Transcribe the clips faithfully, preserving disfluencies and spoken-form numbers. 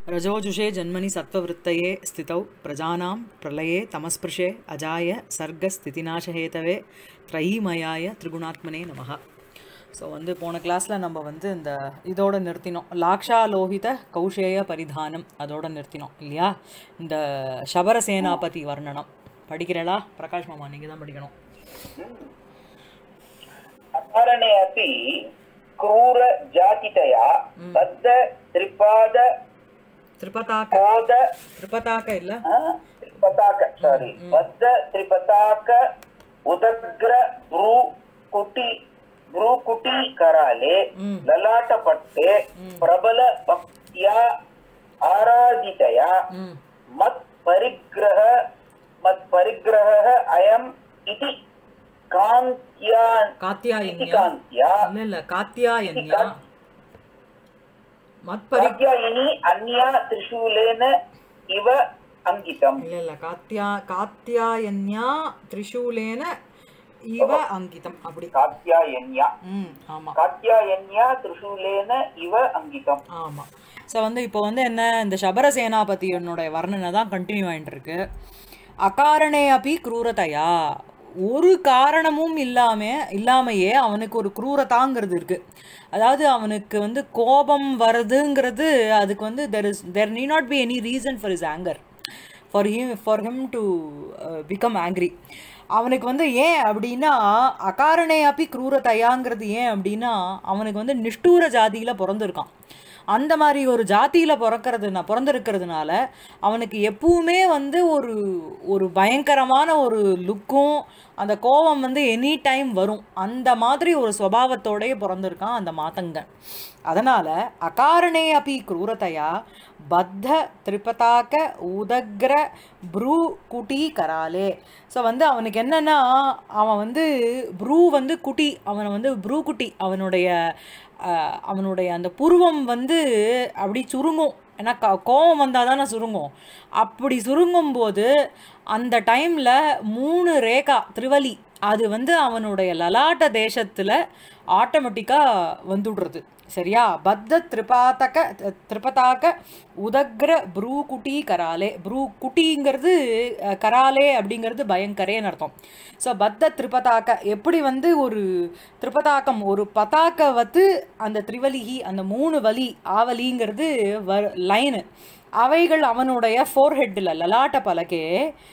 रजोजुषे जन्मनि सत्त्ववृत्तये स्थितौ प्रजानां प्रलये तमस्पृशे अजाय सर्गस्थितिनाशहेतवे त्रयीमयाय त्रिगुणात्मने नमः. ஸோ வந்து போன கிளாஸில் நம்ம வந்து இந்த இதோடு நிறுத்தினோம், லாக்ஷாலோகித கௌஷேய பரிதானம் அதோடு நிறுத்தினோம் இல்லையா. இந்த சபரசேனாபதி வர்ணனம் படிக்கிறேளா பிரகாஷ் மாமா? நீங்கள் தான் படிக்கணும். அகாரணே அப்பி क्रूर जातितया बद्ध त्रिपाद त्रिपताक कोद त्रिपताक இல்ல त्रिपताक सॉरी बद्ध त्रिपताक उदग्र ब्रू कुटी ब्रू कुटी कराले ललाट पट्टे प्रबल भक्त्या आराधितया मत् परिग्रह मत् परिग्रहः अयम् इति कांत्या कात्यायन्या இல்ல இல்ல कात्यायन्या मत् कात्यायनी अन्या त्रिशूलेन इव अंकितम् இல்ல இல்ல कात्या कात्यायन्या त्रिशूलेन इव अंकितम् அப்படி कात्यायन्या ம் ஆமா कात्यायन्या त्रिशूलेन इव अंकितम् ஆமா. ஸோ வந்து இப்போ வந்து என்ன, இந்த சபரசேனாபதியனுடைய வர்ணனை தான் கண்டினியூ ஆகிட்டு இருக்கு. அகாரணே அப்பி குரூரதையா, ஒரு காரணமும் இல்லாமல் இல்லாமையே அவனுக்கு ஒரு குரூரதாங்கிறது இருக்குது. அதாவது அவனுக்கு வந்து கோபம் வருதுங்கிறது, அதுக்கு வந்து there is there need not be any reason for is anger for him for him to become angry. அவனுக்கு வந்து ஏன் அப்படின்னா, அகாரணே அப்பி குரூரதையாங்கிறது ஏன் அப்படின்னா, அவனுக்கு வந்து நிஷ்டூர ஜாதியில் பிறந்திருக்கான். அந்த மாதிரி ஒரு ஜாதியில் பிறக்கிறதுனா பிறந்திருக்கிறதுனால அவனுக்கு எப்பவுமே வந்து ஒரு ஒரு பயங்கரமான ஒரு லுக்கும், அந்த கோபம் வந்து எனி டைம் வரும். அந்த மாதிரி ஒரு சுபாவத்தோடய பிறந்திருக்கான் அந்த மாதங்கன். அதனால் அகாரணே அப்பி குரூரதையா பத்த திரிபதாக்க உதக்ர ப்ரூ குட்டி கராலே. ஸோ வந்து அவனுக்கு என்னென்னா, அவன் வந்து ப்ரூ வந்து குட்டி, அவனை வந்து ப்ரூ குட்டி, அவனுடைய அவனுடைய அந்த புருவம் வந்து அப்படி சுருங்கும். ஏன்னா க கோவம் வந்தால் தானே சுருங்கும். அப்படி சுருங்கும் போது அந்த டைமில் மூணு ரேகா திரிவலி அது வந்து அவனுடைய லலாட்ட தேசத்தில் ஆட்டோமேட்டிக்காக வந்துடுறது. சரியா? பத்த திரிபாத்தக திரிபதாக்க உதக்ர ப்ரூ குட்டி கராலே. ப்ரூ குட்டிங்கிறது கராலே அப்படிங்கிறது பயங்கரேன்னு அர்த்தம். ஸோ பத்த திரிபதாக்க எப்படி வந்து ஒரு திரிபதாக்கம் ஒரு பதாக்க வந்து அந்த திரிவலிகி அந்த மூணு வலி ஆவலிங்கிறது வ லைனு அவைகள் அவனுடைய ஃபோர்ஹெட்டில் லலாட்ட பலகே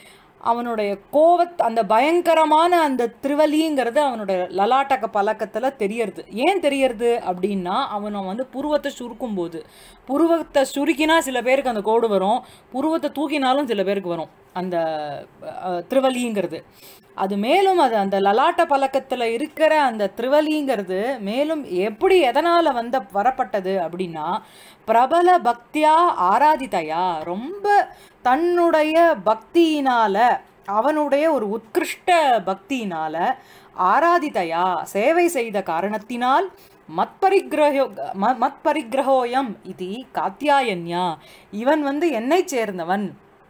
அவனுடைய கோவத் அந்த பயங்கரமான அந்த திருவலிங்கிறது அவனுடைய லலாட்டக பழக்கத்தில் தெரியறது. ஏன் தெரியறது அப்படின்னா, அவனை வந்து புருவத்தை சுருக்கும் போது, புருவத்தை சுருக்கினா சில பேருக்கு அந்த கோடு வரும், புருவத்தை தூக்கினாலும் சில பேருக்கு வரும் அந்த திருவலிங்கிறது. அது மேலும் அது அந்த லலாட்ட பழக்கத்தில் இருக்கிற அந்த திருவலிங்கிறது மேலும் எப்படி எதனால் வந்த வரப்பட்டது அப்படின்னா, பிரபல பக்தியா ஆராதிதையா, ரொம்ப தன்னுடைய பக்தியினால அவனுடைய ஒரு உத்கிருஷ்ட பக்தியினால ஆராதிதையா சேவை செய்த காரணத்தினால் மத்பரிகிரஹோ மத்பரிகிரஹோயம் இது காத்யாயன்யா, இவன் வந்து என்னை சேர்ந்தவன்,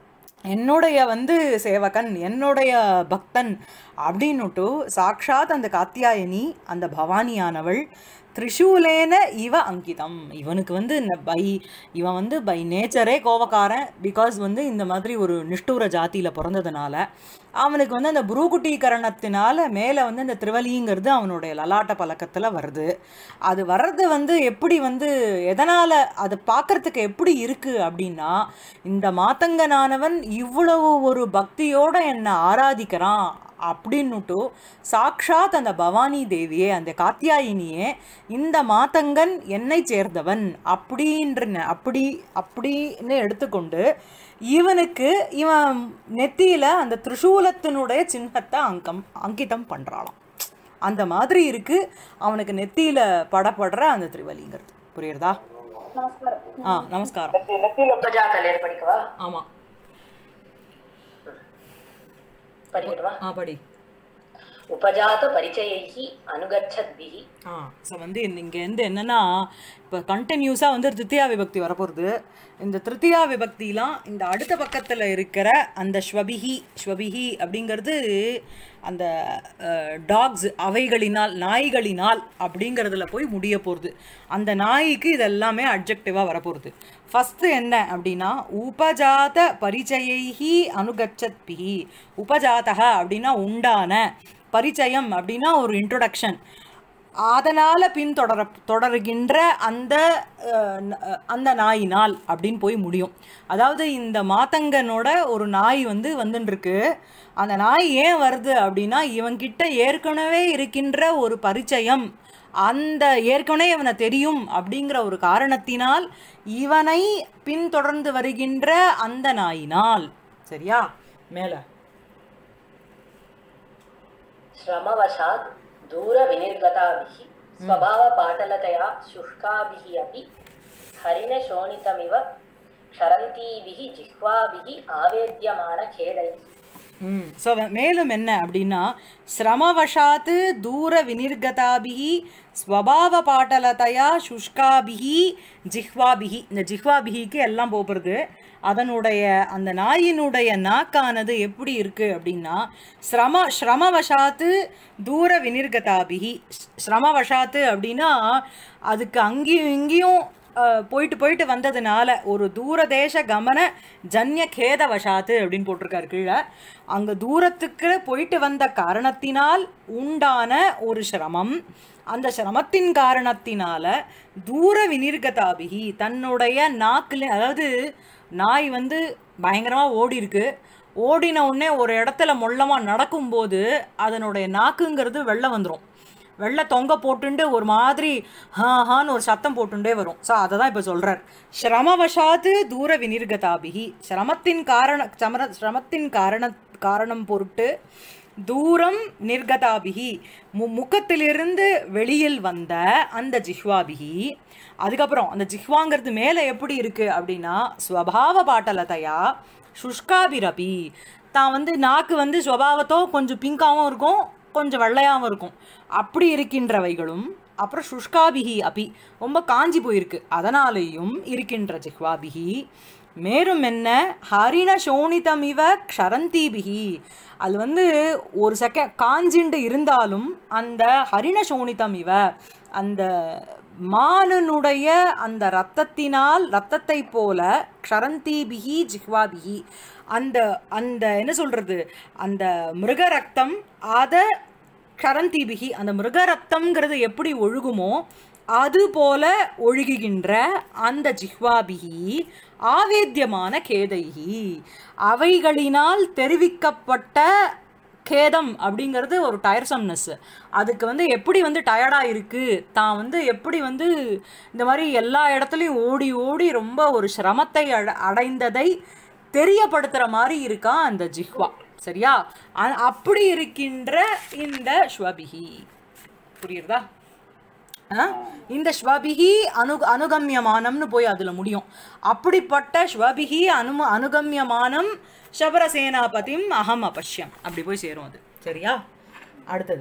என்னுடைய வந்து சேவகன், என்னுடைய பக்தன் அப்படின்னுட்டு சாக்ஷாத் அந்த காத்யாயனி அந்த பவானியானவள் திரிசூலேன இவ அங்கிதம். இவனுக்கு வந்து பை இவன் வந்து பை நேச்சரே கோபக்காரன். பிகாஸ் வந்து இந்த மாதிரி ஒரு நிஷ்டூர ஜாத்தியில் பிறந்ததுனால அவனுக்கு வந்து அந்த புரூகுட்டீகரணத்தினால மேலே வந்து அந்த திருவலிங்கிறது அவனுடைய லலாட்ட பழக்கத்தில் வருது. அது வர்றது வந்து எப்படி வந்து எதனால் அது பார்க்குறதுக்கு எப்படி இருக்குது அப்படின்னா, இந்த மாத்தங்கனானவன் இவ்வளவு ஒரு பக்தியோடு என்னை ஆராதிக்கிறான் அப்படின்னுட்டு சாக்ஷாத் அந்த பவானி தேவியே அந்த காத்யாயினியே இந்த மாத்தங்கன் என்னை சேர்ந்தவன் அப்படின்ற அப்படி அப்படின்னு எடுத்துக்கொண்டு இவனுக்கு இவன் நெத்தியில் அந்த திரிசூலத்தினுடைய சின்னத்தை அங்கம் அங்கிதம் பண்ணுறாளாம். அந்த மாதிரி இருக்குது அவனுக்கு நெத்தியில் படப்படுற அந்த திரிவலிங்கிறது. புரியுறதா? ஆ நமஸ்காரம். ஆமாம் படி. உபஜாத பரிச்சயைஹி அனுகச்சத்பிஹி. ஆ ஸோ வந்து இங்கே வந்து என்னென்னா, இப்போ கண்டினியூஸாக வந்து திருத்தியா விபக்தி வரப்போகிறது. இந்த திருத்தியா விபக்திலாம் இந்த அடுத்த பக்கத்தில் இருக்கிற அந்த ஸ்வபிஹி ஸ்வபிஹி அப்படிங்கிறது அந்த டாக்ஸ் அவைகளினால் நாய்களினால் அப்படிங்கிறதுல போய் முடிய போகிறது. அந்த நாய்க்கு இதெல்லாமே அட்ஜெக்டிவாக வரப்போகிறது. ஃபஸ்ட்டு என்ன அப்படின்னா உபஜாத பரிச்சயைஹி அனுகச்சத்பிஹி. உபஜாதக அப்படின்னா உண்டான, பரிச்சயம் அப்படின்னா ஒரு இன்ட்ரோடக்ஷன், அதனால் பின்தொடர தொடருகின்ற அந்த அந்த நாயினால் அப்படின்னு போய் முடியும். அதாவது இந்த மாத்தங்கனோட ஒரு நாய் வந்து வந்துருக்கு. அந்த நாய் ஏன் வருது அப்படின்னா இவன்கிட்ட ஏற்கனவே இருக்கின்ற ஒரு பரிச்சயம், அந்த ஏற்கனவே இவனை தெரியும் அப்படிங்கிற ஒரு காரணத்தினால் இவனை பின்தொடர்ந்து வருகின்ற அந்த நாயினால். சரியா? மேல ஸ்ரமவசாத் தூர விநிர்கதாபிஹி ஸ்வபாவ பாட்டலதயா சுஷ்காபிஹி அபி ஹரிண சோனிதமிவ க்ஷரந்தீபிஹி ஜிஹ்வாபிஹி ஆவேத்யமான கேதைஹி. ம் ஸோ மேலும் என்ன அப்படின்னா ஸ்ரமவசாத்து தூர விநிர்கதாபிஹி ஸ்வபாவ பாட்டலதையா சுஷ்காபிஹி ஜிஹ்வாபிஹி. இந்த ஜிஹ்வாபிஹிக்கு எல்லாம் போகிறது. அதனுடைய அந்த நாயினுடைய நாக்கானது எப்படி இருக்குது அப்படின்னா ஸ்ரம ஸ்ரமவசாத்து தூர விநிர்கதாபிஹி. ஸ்ரமவசாத்து அப்படின்னா அதுக்கு அங்கேயும் இங்கேயும் போயிட்டு போயிட்டு வந்ததுனால ஒரு தூரதேச கமன ஜன்ய கேத வசாத்து அப்படின்னு போட்டிருக்காரு கீழே. அங்கே தூரத்துக்கு போயிட்டு வந்த காரணத்தினால் உண்டான ஒரு சிரமம், அந்த சிரமத்தின் காரணத்தினால தூர விநிர்கதாபிகி தன்னுடைய நாக்கில், அதாவது நாய் வந்து பயங்கரமாக ஓடி இருக்கு, ஓடின உடனே ஒரு இடத்துல மொள்ளமாக நடக்கும்போது அதனுடைய நாக்குங்கிறது வெளில வந்துடும். வெள்ளை தொங்க போட்டுண்டு ஒரு மாதிரி ஹா ஹான்னு ஒரு சத்தம் போட்டுண்டே வரும். ஸோ அதை தான் இப்போ சொல்கிறார். ஸ்ரமவசாத்து தூர விநிர்கதாபிகி, சிரமத்தின் காரண சமர சிரமத்தின் காரண காரணம் பொருட்டு தூரம் நிர்கதாபிகி மு முகத்திலிருந்து வெளியில் வந்த அந்த ஜிஹ்வாபிகி. அதுக்கப்புறம் அந்த ஜிஹ்வாங்கிறது மேலே எப்படி இருக்குது அப்படின்னா ஸ்வபாவ பாட்டலதையா சுஷ்காபிரபி. தான் வந்து நாக்கு வந்து ஸ்வபாவத்தோ கொஞ்சம் பிங்காகவும் இருக்கும், கொஞ்சம் வெள்ளையாகவும் இருக்கும். அப்படி இருக்கின்றவைகளும் அப்புறம் சுஷ்காபிகி அப்பி ரொம்ப காஞ்சி போயிருக்கு, அதனாலேயும் இருக்கின்ற ஜிஹ்வாபிகி. மேலும் என்ன ஹரிண சோனிதமிவ க்ஷரந்தீபிகி. அது வந்து ஒரு செகண்ட் காஞ்சிண்டு இருந்தாலும் அந்த ஹரிண சோனிதம் இவ அந்த மானனுடைய அந்த இரத்தத்தினால் இரத்தத்தை போல க்ஷரந்தீபிகி ஜிஹ்வாபிகி அந்த அந்த என்ன சொல்கிறது அந்த மிருக ரத்தம் அதை க்ஷரந்தீபிகி அந்த மிருக ரத்தம்ங்கிறது எப்படி ஒழுகுமோ அது போல ஒழுகுகின்ற அந்த ஜிஹ்வாபிகி ஆவேத்தியமான கேதைகி அவைகளினால் தெரிவிக்கப்பட்ட கேதம் அப்படிங்கிறது ஒரு டயர்சம்னஸ். அதுக்கு வந்து எப்படி வந்து டயர்டாக இருக்குது, தான் வந்து எப்படி வந்து இந்த மாதிரி எல்லா இடத்துலையும் ஓடி ஓடி ரொம்ப ஒரு சிரமத்தை அட அடைந்ததை தெரியப்படுத்துகிற மாதிரி இருக்கா அந்த ஜிஹ்வா. சரியா? அப்படி இருக்கின்ற இந்த ஸ்வபிகி புரியுறதா? இந்த ஸ்வபிகி அனு அனுகமியமானம்னு போய் அதில் முடியும். அப்படிப்பட்ட ஸ்வபிகி அனு அனுகமியமானம் சபரசேனாபதிம் அகம் அபஷ்யம் அப்படி போய் சேரும் அது. சரியா? அடுத்தது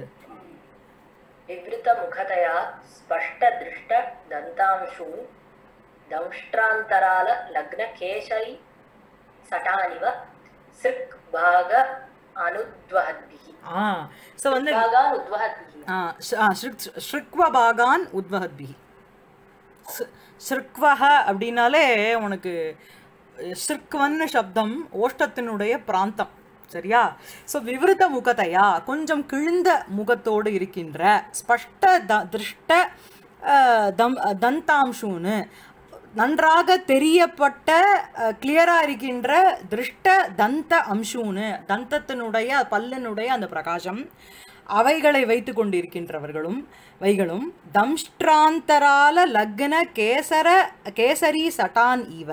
விவ்ருத முகதயா ஸ்பஷ்ட திருஷ்ட தந்தாம்சு தம்ஷ்ட்ராந்தரால லக்ன கேசரி சட்டானிவ சிக் பாக அனுத்வஹத்பிஹி. ஆ சோ வந்து பாகான் உத்வஹத்பிஹி. ஆ ஸ்ருக்வ பாகான் உத்வஹத்பிஹி. ஸ்ருக்வஹ அப்படினாலே உனக்கு ஸ்ருக்வன்னு சப்தம் ஓஷ்டத்தினுடைய பிராந்தம். சரியா? ஸோ விவருத்த முகத்தையா கொஞ்சம் கிழிந்த முகத்தோடு இருக்கின்ற ஸ்பஷ்ட த திருஷ்ட தம் தந்தாம்சூன்னு நன்றாக தெரியப்பட்ட கிளியராக இருக்கின்ற திருஷ்ட தந்த அம்சூன்னு தந்தத்தினுடைய பல்லினுடைய அந்த பிரகாசம் அவைகளை வைத்து கொண்டிருக்கின்றவர்களும் வைகளும் தம்ஷ்ட்ராந்தரால லக்ன கேசர கேசரி சட்டான் இவ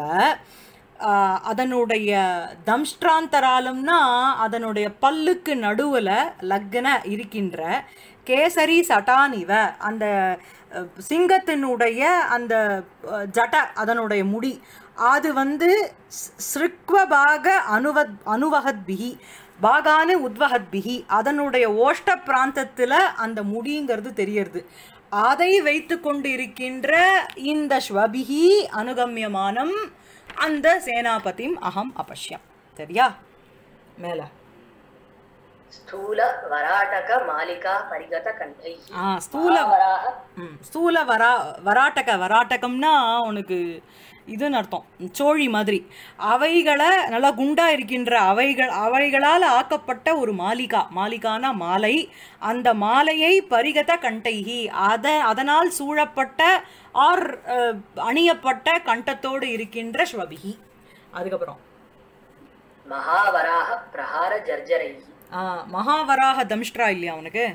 அதனுடைய தம்ஷ்ட்ராந்தராலம்னா அதனுடைய பல்லுக்கு நடுவில் லக்ன இருக்கின்ற கேசரி சட்டான் இவ அந்த சிங்கத்தினுடைய அந்த ஜட அதனுடைய முடி அது வந்து ஸ்ருக்வபாக அனுவத் அனுவஹத்பிஹி பாகானு உத்வஹத்பிஹி அதனுடைய ஓஷ்ட பிராந்தத்தில் அந்த முடிங்கிறது தெரியறது. அதை வைத்து கொண்டு இருக்கின்ற இந்த ஸ்வபிஹி அனுகமியமானம் அந்த சேனாபதிம் அகம் அபஷ்யம். சரியா? மேல स्थूल वराटक मालिका परिगत कंठैः ஆ ஸ்தூல वराह ம் ஸ்தூல வரா வராட்டக வராட்டகம்னா உனக்கு இதுன்னு அர்த்தம் சோழி மாதிரி அவைகளை நல்லா குண்டா இருக்கின்ற அவைகள் அவைகளால் ஆக்கப்பட்ட ஒரு மாலிகா மாலிகானா மாலை அந்த மாலையை பரிகத கண்டைகி அத அதனால் சூழப்பட்ட ஆர் அஹ், அணியப்பட்ட கண்டத்தோடு இருக்கின்ற ஸ்வபிகி. அதுக்கப்புறம் महावराह प्रहार जर्जरैः ஆ மகாவராக தம்ஷ்ட்ரா இல்லையா உனக்கு?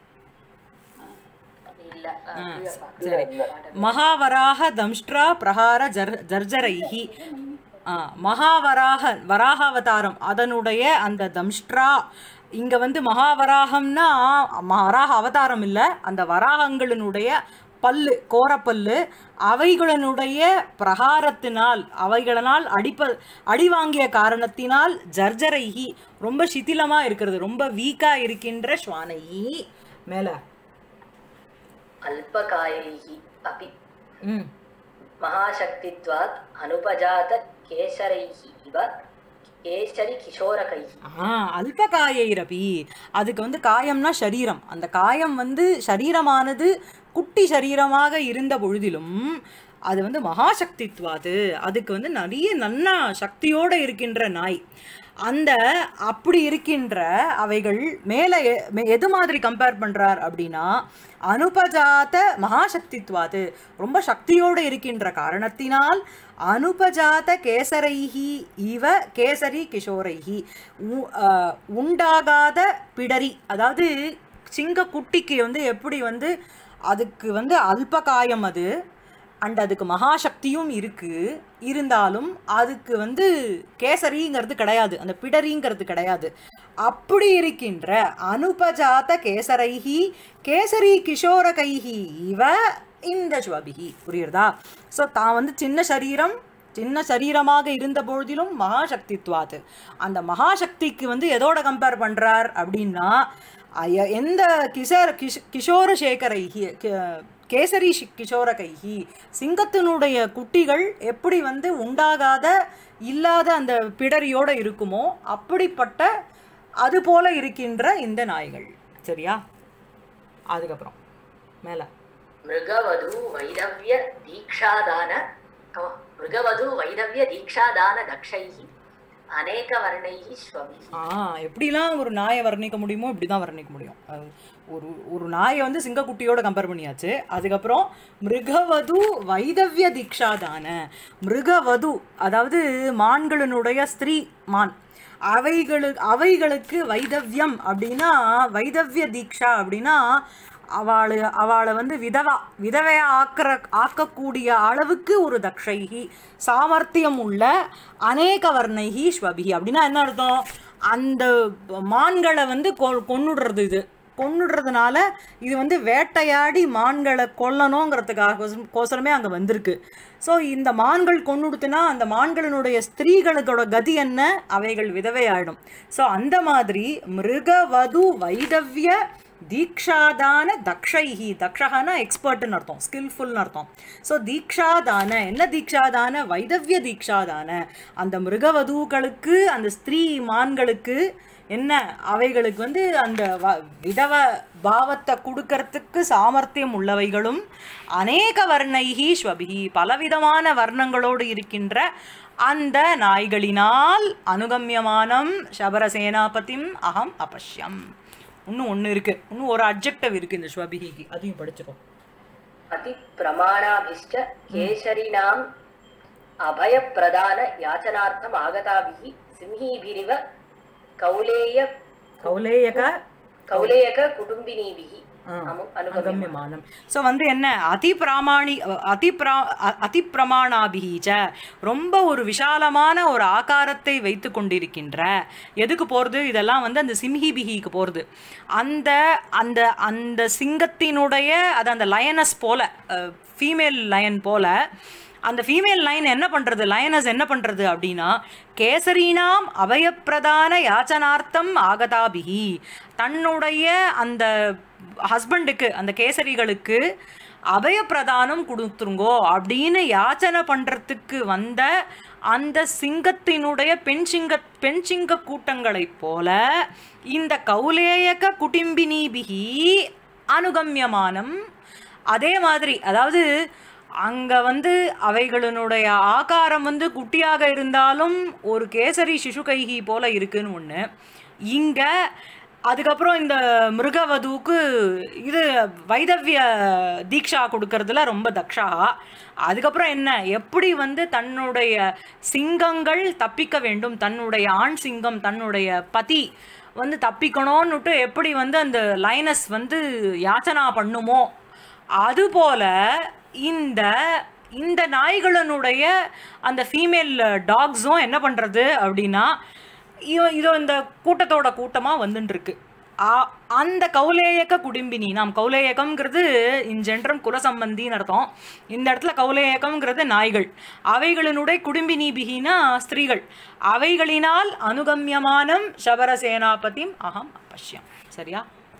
இல்ல சரி மகாவராக தம்ஷ்ட்ரா பிரஹார ஜர் ஜர்ஜரைஹி. ஆ மகாவராக வராகாவதாரம் அதனுடைய அந்த தம்ஷ்ட்ரா இங்க வந்து மகாவராகம்னா வராக அவதாரம் இல்லை, அந்த வராகங்களினுடைய பல்லு கோரப்பல்லு அவைகளினுடைய பிரகாரத்தினால் அவைகளினால் அடிப்ப அடி வாங்கிய காரணத்தினால் ஜர்ஜரைஹி ரொம்ப சிதிலமா இருக்கிறது, ரொம்ப வீக்கா இருக்கின்ற ஸ்வானைஹி. மேல अल्पकायैः अपि ம் महाशक्तित्वात् अनुपजात केशरैः इव केशरि किशोरकैः ஆ அல்பகாயைரபி அதுக்கு வந்து காயம்னா சரீரம், அந்த காயம் வந்து சரீரமானது குட்டி சரீரமாக இருந்த பொழுதிலும் அது வந்து மகாசக்தித்வாது அதுக்கு வந்து நிறைய நன்னா சக்தியோடு இருக்கின்ற நாய். அந்த அப்படி இருக்கின்ற அவைகள் மேலே எது மாதிரி கம்பேர் பண்ணுறார் அப்படின்னா அனுபஜாத மகாசக்தித்வாது ரொம்ப சக்தியோடு இருக்கின்ற காரணத்தினால் அனுபஜாத கேசரைஹி இவ கேசரி கிஷோரைஹி உண்டாகாத பிடரி, அதாவது சிங்க குட்டிக்கு வந்து எப்படி வந்து அதுக்கு வந்து அல்பகாயம் அது அண்ட் அதுக்கு மகாசக்தியும் இருக்கு, இருந்தாலும் அதுக்கு வந்து கேசரிங்கிறது கிடையாது, அந்த பிடரிங்கிறது கிடையாது. அப்படி இருக்கின்ற அனுபஜாத கேசரைஹி கேசரி கிஷோர கைஹி இவ இந்த ஸ்வபிகி. புரியுறதா? ஸோ தான் வந்து சின்ன சரீரம் சின்ன சரீரமாக இருந்த பொழுதிலும் மகாசக்தித்வாது அந்த மகாசக்திக்கு வந்து எதோட கம்பேர் பண்ணுறார் அப்படின்னா அய- எந்த கிஷோர கிஷ் கிஷோர சேகரைஹி கேசரி ஷி- கிஷோர கைஹி சிங்கத்தினுடைய குட்டிகள் எப்படி வந்து உண்டாகாத இல்லாத அந்த பிடரியோட இருக்குமோ அப்படிப்பட்ட அது போல இருக்கின்ற இந்த நாய்கள். சரியா? அதுக்கப்புறம் மேல मृगवधू वैदव्य दीक्षादान oh, मृगवधू वैदव्य दीक्षादान दक्षैः अनेक वर्णैः स्वभिः ஆ எப்படிலாம் ஒரு நாயை வர்ணிக்க முடியுமோ இப்படி தான் வர்ணிக்க முடியும். அது ஒரு ஒரு நாயை வந்து சிங்கக்குட்டியோட கம்பேர் பண்ணியாச்சு. அதுக்கப்புறம் மிருகவது வைதவ்ய தீக்ஷாதான மிருகவது அதாவது மான்களினுடைய ஸ்திரீ மான் அவைகளு அவைகளுக்கு வைதவ்யம் அப்படின்னா வைதவ்ய தீக்ஷா அப்படின்னா அவளை அவளை வந்து விதவா விதவையா ஆக்கிற ஆக்கக்கூடிய அளவுக்கு ஒரு தக்ஷைகி சாமர்த்தியம் உள்ள அநேக வர்ணைகி ஸ்வபிகி. அப்படின்னா என்ன அர்த்தம்? அந்த மான்களை வந்து கொ கொன்னுடுறது இது கொன்னுடுறதுனால இது வந்து வேட்டையாடி மான்களை கொல்லணுங்கிறதுக்காக கோசரமே அங்கே வந்திருக்கு. ஸோ இந்த மான்கள் கொன்னுடுத்துனா அந்த மான்களினுடைய ஸ்திரீகளோட கதி என்ன? அவைகள் விதவையாயிடும். ஸோ அந்த மாதிரி மிருகவது வைதவ்ய தீக்ஷாதான தக்ஷைஹி தக்ஷகான எக்ஸ்பர்ட்னு அர்த்தம், ஸ்கில்ஃபுல்னு அர்த்தம். ஸோ தீக்ஷாதான என்ன தீக்ஷாதான வைதவ்ய தீக்ஷாதான அந்த மிருகவதூக்களுக்கு அந்த ஸ்திரீ மான்களுக்கு என்ன அவைகளுக்கு வந்து அந்த வ விதவ பாவத்தை கொடுக்கறதுக்கு சாமர்த்தியம் உள்ளவைகளும் அநேக வர்ணைகி ஸ்வபிகி பலவிதமான வர்ணங்களோடு இருக்கின்ற அந்த நாய்களினால் அனுகமியமானம் சபரசேனாபதிம் அகம் அபஷ்யம். இன்னும் ஒன்று இருக்குது, இன்னும் ஒரு அப்ஜெக்டிவ் இருக்குது இந்த ஸ்வபிகிக்கு, அதையும் படிச்சிடும். अति प्रमाणाभिश्च केशरिणाम् अभयप्रदान याचनार्थम् आगताभिः सिंहीभिरिव कौलेय கௌலேயக कौलेयक कुटुम्बिनीभिः அனுகமியமானம். ஸோ வந்து என்ன அதி பிராமாணி அதி பிரா அதி பிரமாணாபிஹீச்ச ரொம்ப ஒரு விஷாலமான ஒரு ஆகாரத்தை வைத்து கொண்டிருக்கின்ற எதுக்கு போகிறது? இதெல்லாம் வந்து அந்த சிம்ஹிபிஹிக்கு போகிறது. அந்த அந்த அந்த சிங்கத்தினுடைய அது அந்த லயனஸ் போல ஃபீமேல் லயன் போல அந்த ஃபீமேல் லைன் என்ன பண்ணுறது, லயனஸ் என்ன பண்ணுறது அப்படின்னா கேசரீனாம் அபயப்பிரதான யாச்சனார்த்தம் ஆகதாபிஹி தன்னுடைய அந்த ஹஸ்பண்டுக்கு அந்த கேசரிகளுக்கு அபயப்பிரதானம் கொடுத்துருங்கோ அப்படின்னு யாச்சனை பண்ணுறதுக்கு வந்த அந்த சிங்கத்தினுடைய பெண் சிங்க பெண் சிங்க கூட்டங்களைப் போல இந்த கௌலேயக குட்டிம்பினீபிகி அனுகம்யமானம். அதே மாதிரி அதாவது அங்கே வந்து அவைகளினுடைய ஆகாரம் வந்து குட்டியாக இருந்தாலும் ஒரு கேசரி சிசுகைகி போல இருக்குன்னு ஒன்று. இங்கே அதுக்கப்புறம் இந்த மிருகவதுவுக்கு இது வைதவிய தீக்ஷா கொடுக்கறதுல ரொம்ப தக்ஷா. அதுக்கப்புறம் என்ன, எப்படி வந்து தன்னுடைய சிங்கங்கள் தப்பிக்க வேண்டும், தன்னுடைய ஆண் சிங்கம் தன்னுடைய பதி வந்து தப்பிக்கணும்னுட்டு எப்படி வந்து அந்த லைனஸ் வந்து யாச்சனா பண்ணுமோ அதுபோல இந்த இந்த நாய்களினுடைய அந்த ஃபீமேல் டாக்ஸும் என்ன பண்ணுறது அப்படின்னா இதோ இந்த கூட்டத்தோட கூட்டமாக வந்துட்டுருக்கு. அந்த கௌலேயக குடும்பினி, நாம் கௌலேயகம்ங்கிறது இன் ஜென்ரம் குலசம்பந்தின்னு அர்த்தம். இந்த இடத்துல கௌலேயகம்ங்கிறது நாய்கள், அவைகளினுடைய குடும்பினி பிகினா ஸ்திரீகள், அவைகளினால் அனுகம்யமானம் சபரசேனாபதிம் அகம் பஷ்யம். சரியா?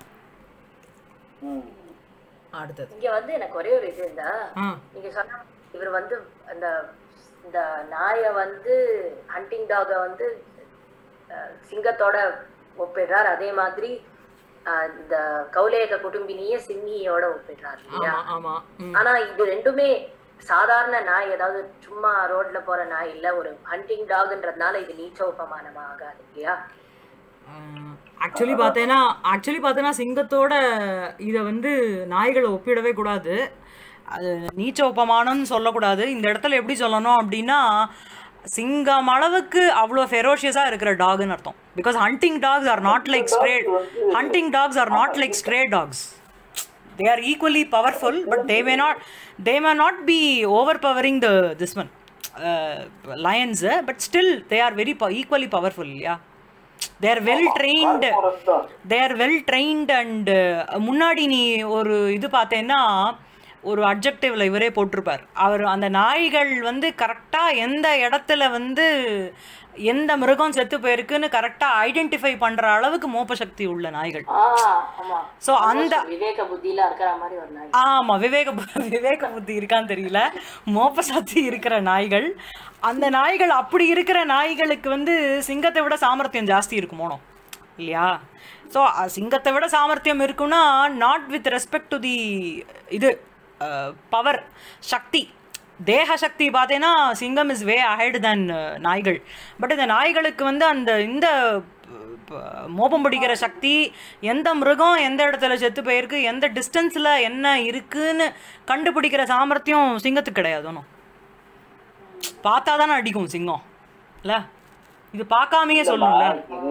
அடுத்தது இங்க வந்து எனக்கு ஒரே ஒரு இது இருந்தா, நீங்க சொன்ன இவர் வந்து அந்த இந்த நாயை வந்து ஹண்டிங் டாக வந்து சிங்கத்தோட ஒப்பிடுறார், அதே மாதிரி இந்த கௌலேக குடும்பினிய சிம்மியோட ஒப்பிடுறாரு இல்லையா? ஆனா இது ரெண்டுமே சாதாரண நாய், அதாவது சும்மா ரோட்ல போற நாய் இல்ல, ஒரு ஹண்டிங் டாக்ன்றதுனால இது நீச்சோபமானமா ஆகாது இல்லையா? ஆக்சுவலி பார்த்தேன்னா ஆக்சுவலி பார்த்தேன்னா சிங்கத்தோட இதை வந்து நாய்களை ஒப்பிடவே கூடாது, அது நீச்ச உபமானம்னு சொல்லக்கூடாது. இந்த இடத்துல எப்படி சொல்லணும் அப்படின்னா சிங்கம் அளவுக்கு அவ்வளோ ஃபெரோஷியஸாக இருக்கிற டாக்னு அர்த்தம். Because hunting dogs are not like stray hunting dogs are not like stray dogs. They are equally powerful, but they may not they may not be overpowering the this one uh, lions, but still they are very equally powerful. Yeah, they are well trained. They are well trained and முன்னாடி நீ ஒரு இது பார்த்தேன்னா ஒரு அப்ஜெக்டிவ்ல இவரே போட்டிருப்பார். அவர் அந்த நாய்கள் வந்து கரெக்டாக எந்த இடத்துல வந்து எந்த மிருகம் செத்து போயிருக்குன்னு கரெக்டாக ஐடென்டிஃபை பண்ணுற அளவுக்கு மோப்ப சக்தி உள்ள நாய்கள். ஸோ அந்த விவேக புத்தியில இருக்கிற மாதிரி ஒரு நாய். ஆமாம், விவேக விவேக புத்தி இருக்கான்னு தெரியல, மோப்ப சக்தி இருக்கிற நாய்கள். அந்த நாய்கள் அப்படி இருக்கிற நாய்களுக்கு வந்து சிங்கத்தை விட சாமர்த்தியம் ஜாஸ்தி இருக்குமோனோ இல்லையா? ஸோ சிங்கத்தை விட சாமர்த்தியம் இருக்குன்னா not with respect to the இது பவர் சக்தி, தேக சக்தி பார்த்தேன்னா சிங்கம் இஸ் வே அஹெட் தென் நாய்கள். பட் இந்த நாய்களுக்கு வந்து அந்த இந்த மோப்பம் பிடிக்கிற சக்தி, எந்த மிருகம் எந்த இடத்துல செத்து போயிருக்கு, எந்த டிஸ்டன்ஸில் என்ன இருக்குன்னு கண்டுபிடிக்கிற சாமர்த்தியம் சிங்கத்துக்கு கிடையாது. ஒன்றும் பார்த்தா தானே அடிக்கும் சிங்கம் இல்லை, இது பார்க்காமையே சொல்லணும்ல.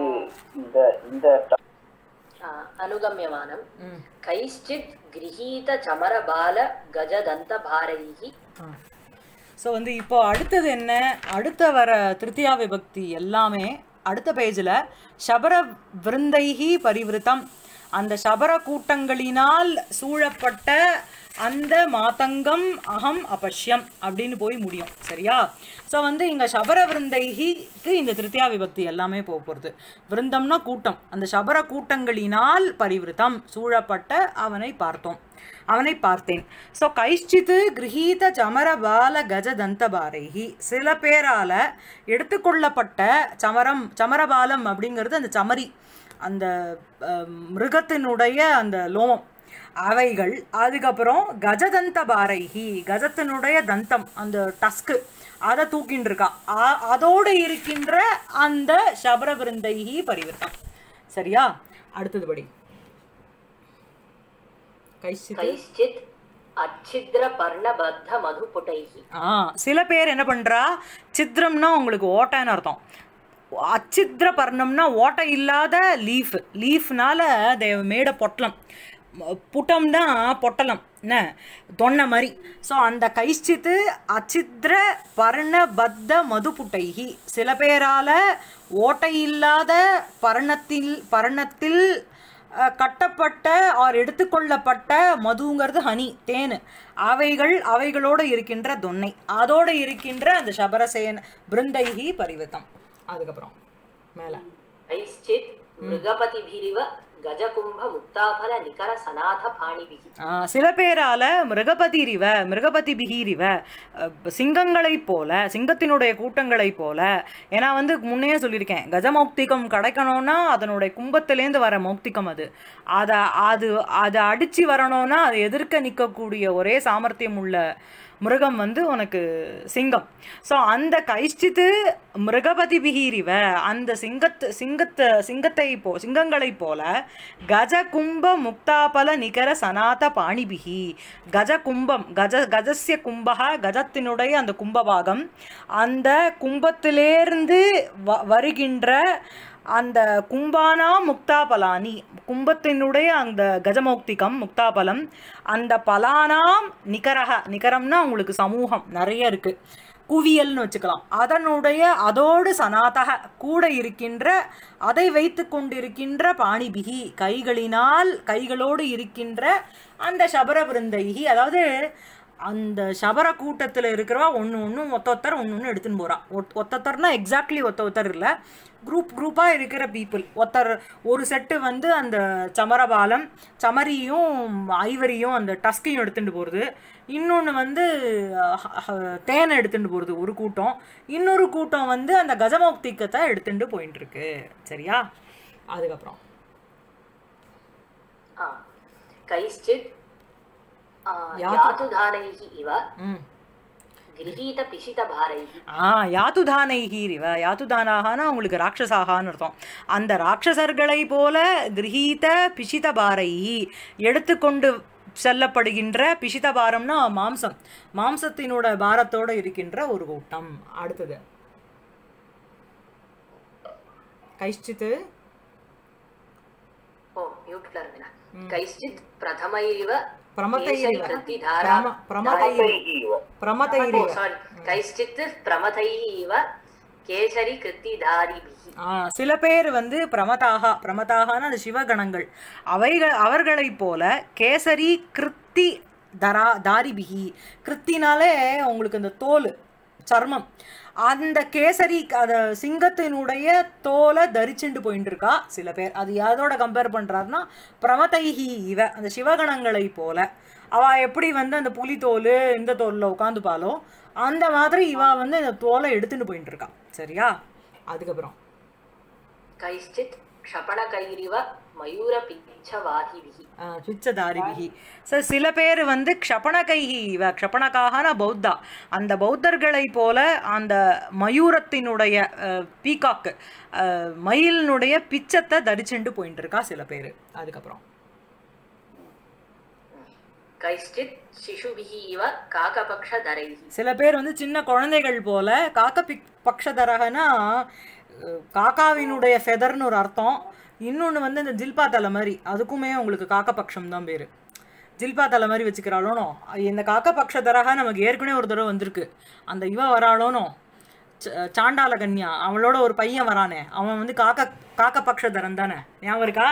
அனுகம்யமானம் கைஷ்சித் கிரஹீத சமர பால கஜதந்த பாரைஹி. ஸோ வந்து இப்போ அடுத்தது என்ன, அடுத்த வர திருத்தியா விபக்தி எல்லாமே அடுத்த பேஜில் சபர விருந்தைஹி பரிவிருத்தம், அந்த சபர கூட்டங்களினால் சூழப்பட்ட அந்த மாதங்கம் அகம் அபஷ்யம் அப்படின்னு போய் முடியும். சரியா? ஸோ வந்து இங்கே சபர விருந்தைஹிக்கு இந்த திருத்தியா விபக்தி எல்லாமே போக போகிறது. விருந்தம்னா கூட்டம், அந்த சபர கூட்டங்களினால் பரிவிருத்தம் சூழப்பட்ட அவனை பார்த்தோம், அவனை பார்த்தேன். ஸோ கைஷ்சித்து கிரஹீத சமர பால கஜ தந்தபாரைஹி, சில பேரால் எடுத்துக்கொள்ளப்பட்ட சமரம் சமரபாலம் அப்படிங்கிறது அந்த சமரி, அந்த மிருகத்தினுடைய அந்த லோமம் அவைகள். அதுக்கப்புறம் கஜதந்த பாரைஹி, கஜத்தினுடைய தந்தம் அந்த டஸ்கு அதை தூக்கின்னு இருக்கா, அதோடு இருக்கின்ற அந்த சபர விருந்தைஹி பரிவிருத்தம். சரியா? அடுத்தது படி கைஷ்சித் அச்சித்ர பர்ணபத்த மதுபுடைஹி. ஆ சில பேர் என்ன பண்றா, சித்ரம்னா உங்களுக்கு ஓட்டைன்னு அர்த்தம், அச்சித்ர பர்ணம்னா ஓட்டை இல்லாத லீஃப், லீஃப்னால தேவ மேட பொட்டலம், புட்டம்னா பொட்டலம் என்ன தொன்னை மாதிரி. ஸோ அந்த கைஷ்சித்து அச்சித்ர பர்ணபத்த மதுபுட்டைகி, சில பேரால் ஓட்டை இல்லாத பர்ணத்தில் பர்ணத்தில் கட்டப்பட்ட ஆர் எடுத்துக்கொள்ளப்பட்ட மதுங்கிறது ஹனி தேன், அவைகள் அவைகளோடு இருக்கின்ற தொன்னை, அதோடு இருக்கின்ற அந்த சபரசேன பிருந்தைஹி பரிவிருத்தம். அதுக்கப்புறம் மேலே கைஷ்சித் மிருகபதி பிரிவ கஜகும்ப முக்தாபல நிகர சநாத பாணிபிகி. சில பேரால மிருகபதிரிவ மிருகபதி பிகிரிவ சிங்கங்களைப் போல, சிங்கத்தினுடைய கூட்டங்களைப் போல. ஏன்னா வந்து முன்னையே சொல்லியிருக்கேன், கஜமௌக்திகம் கிடைக்கணும்னா அதனுடைய கும்பத்திலேருந்து வர மௌக்திகம் அது அதை அது அதை அடிச்சு வரணும்னா அதை எதிர்க்க நிற்கக்கூடிய ஒரே சாமர்த்தியம் உள்ள மிருகம் வந்து உனக்கு சிங்கம். ஸோ அந்த கைஷ்டித்து மிருகபதி பிகிரிவ அந்த சிங்கத்து சிங்கத்தை சிங்கத்தை போ சிங்கங்களை போல கஜ கும்ப முக்தாபல நிகர சனாத பாணிபிகி. கஜ கும்பம் கஜ கஜஸ்ய கும்பக கஜத்தினுடைய அந்த கும்பபாகம், அந்த கும்பத்திலேருந்து வ வருகின்ற அந்த கும்பானா முக்தாபலானி, கும்பத்தினுடைய அந்த கஜமௌக்திகம் முக்தாபலம், அந்த பலானாம் நிகரக, நிகரம்னா உங்களுக்கு சமூகம் நிறைய இருக்கு, குவியல்னு வச்சுக்கலாம். அதனுடைய அதோடு சனாதக கூட இருக்கின்ற, அதை வைத்து கொண்டிருக்கின்ற பாணிபிகி கைகளினால் கைகளோடு இருக்கின்ற அந்த சபர பிருந்தைகி. அதாவது அந்த சபர கூட்டத்தில் இருக்கிறவா ஒன்று ஒன்றும் ஒத்த ஒத்தர் ஒன்று ஒன்று எடுத்துன்னு போகிறான். ஒத் ஒத்தொத்தர்னா எக்ஸாக்ட்லி ஒத்த ஒத்தர் இல்லை, குரூப் குரூப்பாக இருக்கிற பீப்புள். ஒருத்தர் ஒரு செட்டு வந்து அந்த சமரபாலம் சமரியும் ஐவரியும் அந்த டஸ்கையும் எடுத்துகிட்டு போகிறது, இன்னொன்று வந்து தேனை எடுத்துகிட்டு போகிறது ஒரு கூட்டம், இன்னொரு கூட்டம் வந்து அந்த கஜமௌக்திகத்தை எடுத்துகிட்டு போயிட்டு இருக்கு. சரியா? அதுக்கப்புறம் கைஷ்சித் யாதுதானைஹி இவ கிரஹீத பிஷித பாரைஹி. ஆ யாதுதானைஹி இவ, யாதுதானாகனா உங்களுக்கு ராட்சசாகான்னு அர்த்தம். அந்த ராட்சசர்களை போல கிரஹீத பிஷித பாரைஹி எடுத்துக்கொண்டு செல்லப்படுகின்ற, பிஷித பாரம்னா மாம்சம், மாம்சத்தினோட பாரத்தோடு இருக்கின்ற ஒரு கூட்டம். அடுத்தது கைஷ்சித்து ஓ மியூட்ல இருந்தேனா. கைஷ்சித் பிரதமைரிவ பிரமதைரிவ பிரமதைரிவ பிரமதைரிவ சாரி கைஷ்சித் பிரமதைரிவ கேசரி கிருத்திதாரிபிஹி. ஆ சில பேர் வந்து பிரமதாக, பிரமதாகனா அந்த சிவகணங்கள், அவைகள் அவர்களைப் போல கேசரி கிருத்தி தரா தாரிபிகி. கிருத்தினாலே உங்களுக்கு அந்த தோல் சர்மம், அந்த கேசரி அதை சிங்கத்தினுடைய தோலை தரிச்சுண்டு போயிட்டு இருக்கா சில பேர். அது யாரோட கம்பேர் பண்ணுறாருன்னா பிரமதைஹி இவ, அந்த சிவகணங்களை போல. அவள் எப்படி வந்து அந்த புலி தோல் இந்த தோலில் உட்காந்துப்பாலோ அந்த மாதிரி இவா வந்து இந்த தோலை எடுத்துட்டு போயிட்டு இருக்கா. சரியா? அதுக்கப்புறம் கைஷ்சித் க்ஷபணகைரிவ மயூர பிச்சவாதிபிஹி பிச்சதாரிபிஹி. சார் சில பேர் வந்து க்ஷபணகைஹி இவ, க்ஷபணகாகனா பௌத்தா, அந்த பௌத்தர்களை போல அந்த மயூரத்தினுடைய பீகாக்கு மயிலினுடைய பிச்சத்தை தரிச்சுண்டு போயிட்டு இருக்கா சில பேர். அதுக்கப்புறம் கைஷ்சித் சிசுபிஹி இவ காகபக்ஷதரைஹி. சில பேர் வந்து சின்ன குழந்தைகள் போல, காக்க பிக் பக்ஷதரகனா காக்காவினுடைய ஃபெதர்னு ஒரு அர்த்தம். இன்னொன்று வந்து இந்த ஜில்பா தலை மாதிரி, அதுக்குமே உங்களுக்கு காக்கபக்ஷம் தான் பேர். ஜில்பா தலை மாதிரி வச்சுக்கிறாளோனோ. இந்த காக்கபக்ஷதரக நமக்கு ஏற்கனவே ஒரு தடவை வந்திருக்கு. அந்த இவ வராளோனோ சாண்டால கன்யா, அவளோட ஒரு பையன் வரானே, அவன் வந்து காக்க காக்கபக்ஷதரன் தானே, ஞாபகம் இருக்கா?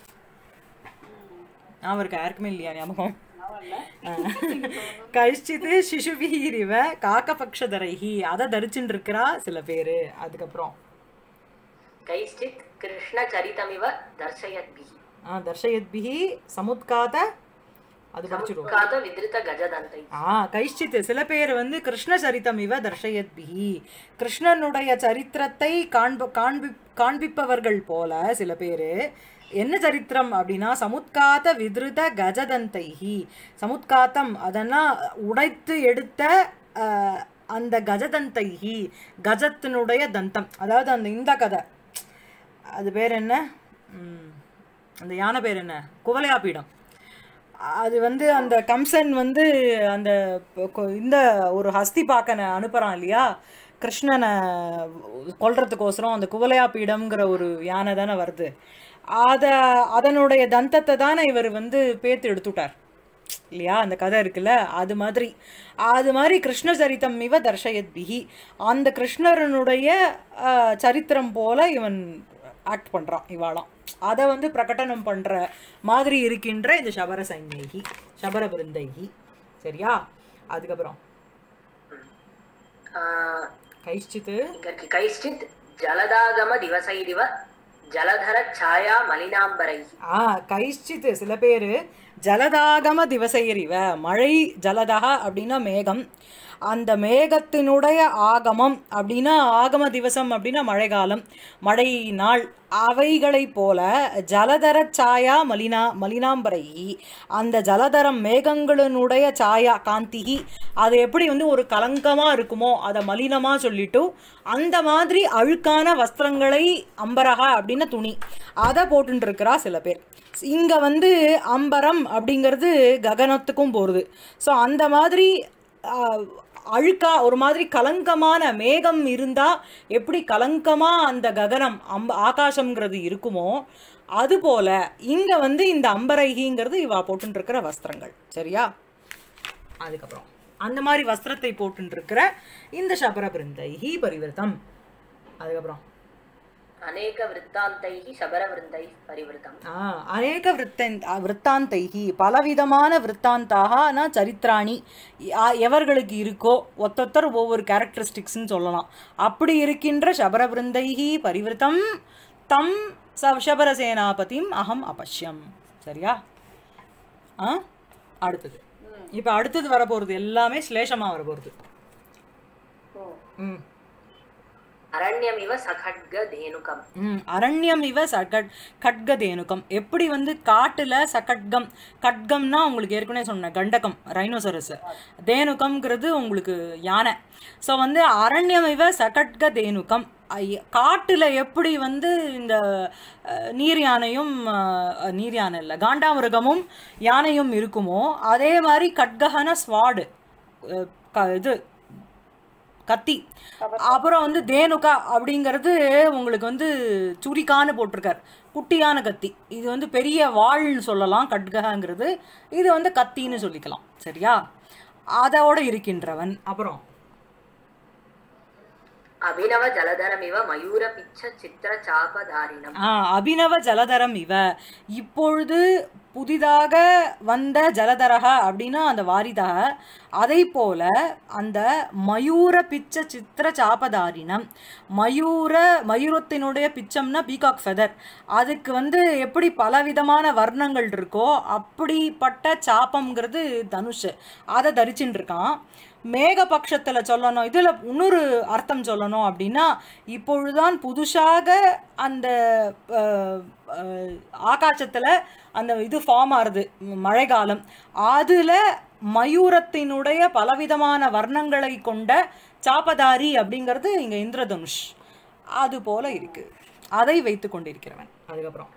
ஞாபகம் இருக்கா? யாருக்குமே இல்லையா ஞாபகம்? கைஷ்சித்து சிசுபிஹிரிவ காக்கபக்ஷதரைஹி, அதை தரிச்சுட்டு இருக்கிறா சில பேர். அதுக்கப்புறம் கைஷ்சித் கிருஷ்ண சரிதமிவ தர்ஷயத்பிஹி. ஆ தர்ஷயத்பிஹி சமுத்காத, அது படிச்சிருவோம். காத வித்ருத கஜதந்தை. ஆ கைஷ்சித் சில பேர் வந்து கிருஷ்ண சரிதம் இவ தர்ஷயத்பிஹி, கிருஷ்ணனுடைய சரித்திரத்தை காண்ப காண்பி காண்பிப்பவர்கள் போல சில பேர். என்ன சரித்திரம் அப்படின்னா சமுத்காத வித்ருத கஜதந்தைஹி. சமுத்காத்தம் அதனா உடைத்து எடுத்த அந்த கஜதந்தைஹி, கஜத்தினுடைய தந்தம், அதாவது அந்த இந்த கதை அது பேர் என்ன, அந்த யானை பேர் என்ன, குவலையாபீடம். அது வந்து அந்த கம்சன் வந்து அந்த இந்த ஒரு ஹஸ்தி பாக்கனை அனுப்புகிறான் இல்லையா கிருஷ்ணனை கொல்றதுக்கோசரம், அந்த குவலையாபீடம்ங்கிற ஒரு யானை தானே வருது. அதை அதனுடைய தந்தத்தை தானே இவர் வந்து பேத்து எடுத்துட்டார் இல்லையா, அந்த கதை இருக்குல்ல. அது மாதிரி அது மாதிரி கிருஷ்ண சரித்தம் இவ தர்ஷயத்பிஹி, அந்த கிருஷ்ணரனுடைய சரித்திரம் போல இவன் ஆக்ட் பண்ணுறான் இவாளாம். அதை வந்து பிரகடனம் பண்ணுற மாதிரி இருக்கின்ற இந்த சபர சைன்யகி சபர பிருந்தைகி. சரியா? அதுக்கப்புறம் கைஷ்சித் கைஷ்சித் ஜலதாகம திவசைரிவ ஜலதர சாயா மலினாம்பரை. ஆ கைஷ்சித் சில பேர் ஜலதாகம திவசைரிவ மழை ஜலதக அப்படின்னா மேகம், அந்த மேகத்தினுடைய ஆகமம் அப்படின்னா ஆகம திவசம் அப்படின்னா மழைக்காலம் மழை நாள், அவைகளை போல ஜலதர சாயா மலினா மலினாம்பரை அந்த ஜலதரம் மேகங்களினுடைய சாயா காந்திகி அது எப்படி வந்து ஒரு கலங்கமாக இருக்குமோ அதை மலினமாக சொல்லிட்டு அந்த மாதிரி அழுக்கான வஸ்திரங்களை அம்பரகா அப்படின்னா துணி அதை போட்டுருக்கிறா சில பேர். இங்கே வந்து அம்பரம் அப்படிங்கிறது ககனத்துக்கும் போகிறது. ஸோ அந்த மாதிரி அழுக்கா ஒரு மாதிரி கலங்கமான மேகம் இருந்தால் எப்படி கலங்கமாக அந்த ககனம் அம்ப ஆகாசங்கிறது இருக்குமோ அதுபோல் இங்கே வந்து இந்த அம்பரைகிங்கிறது இவா போட்டுருக்கிற வஸ்திரங்கள். சரியா? அதுக்கப்புறம் அந்த மாதிரி வஸ்திரத்தை போட்டுருக்கிற இந்த சபர பிருந்தைஹி பரிவிருத்தம். அதுக்கப்புறம் அநேக விருத்தாந்தைஹி சபர விருந்தை பரிவிருத்தம். ஆ அநேக விருத்தன் விருத்தாந்தைஹி பலவிதமான விருத்தாந்தாகனா சரித்திராணி எவர்களுக்கு இருக்கோ ஒத்தொத்தர் ஒவ்வொரு கேரக்டரிஸ்டிக்ஸ்ன்னு சொல்லலாம். அப்படி இருக்கின்ற சபர விருந்தைஹி பரிவிருத்தம் தம் ச சபரசேனாபதிம் அகம் அபஷ்யம். சரியா? ஆ அடுத்தது இப்போ அடுத்தது வரப்போகிறது எல்லாமே ஸ்லேஷமாக வரப்போகிறது. ம் அரண்யம் இவ சகட்க தேனுகம். ம் அரண்யம் இவ சகட் கட்க தேனுகம் எப்படி வந்து காட்டில் சகட்கம் கட்கம்னா உங்களுக்கு ஏற்கனவே சொன்னேன் கண்டகம் ரைனோசரஸ், தேனுகம்ங்கிறது உங்களுக்கு யானை. ஸோ வந்து அரண்யம் இவ சகட்க தேனுகம் காட்டில் எப்படி வந்து இந்த நீர் யானையும் நீர் யானை இல்லை காண்டாமிருகமும் யானையும் இருக்குமோ அதே மாதிரி கட்கஹன ஸ்வாடு இது கத்தி. அப்புறம் வந்து தேனுகா அப்படிங்கிறது உங்களுக்கு வந்து சுரிக்கான்னு போட்டிருக்கார் குட்டியான கத்தி. இது வந்து பெரிய வாள்னு சொல்லலாம் கட்கங்கிறது, இது வந்து கத்தின்னு சொல்லிக்கலாம். சரியா? அதோட இருக்கின்றவன். அப்புறம் அபினவ ஜலதரம் இவ மயூர பிச்ச சித்திர சாபதாரினம். ஆ அபினவ ஜலதரம் இவ இப்பொழுது புதிதாக வந்த ஜலதரக அப்படின்னா அந்த வாரிதக, அதை போல அந்த மயூர பிச்ச சித்திர சாபதாரினம் மயூர மயூரத்தினுடைய பிச்சம்னா பீகாக் ஃபெதர், அதுக்கு வந்து எப்படி பலவிதமான வர்ணங்கள் இருக்கோ அப்படிப்பட்ட சாப்பம்ங்கிறது தனுஷ் அதை தரிச்சுட்டு இருக்கான். மேகபக்ஷத்தில் சொல்லணும் இதில் இன்னொரு அர்த்தம் சொல்லணும் அப்படின்னா இப்பொழுதுதான் புதுசாக அந்த ஆகாசத்தில் அந்த இது ஃபார்ம் ஆகுது மழைக்காலம், அதில் மயூரத்தினுடைய பலவிதமான வர்ணங்களை கொண்ட சாப்பதாரி அப்படிங்கிறது இங்கே இந்திரதனுஷ் அது போல இருக்கு, அதை வைத்து கொண்டிருக்கிறவன். அதுக்கப்புறம்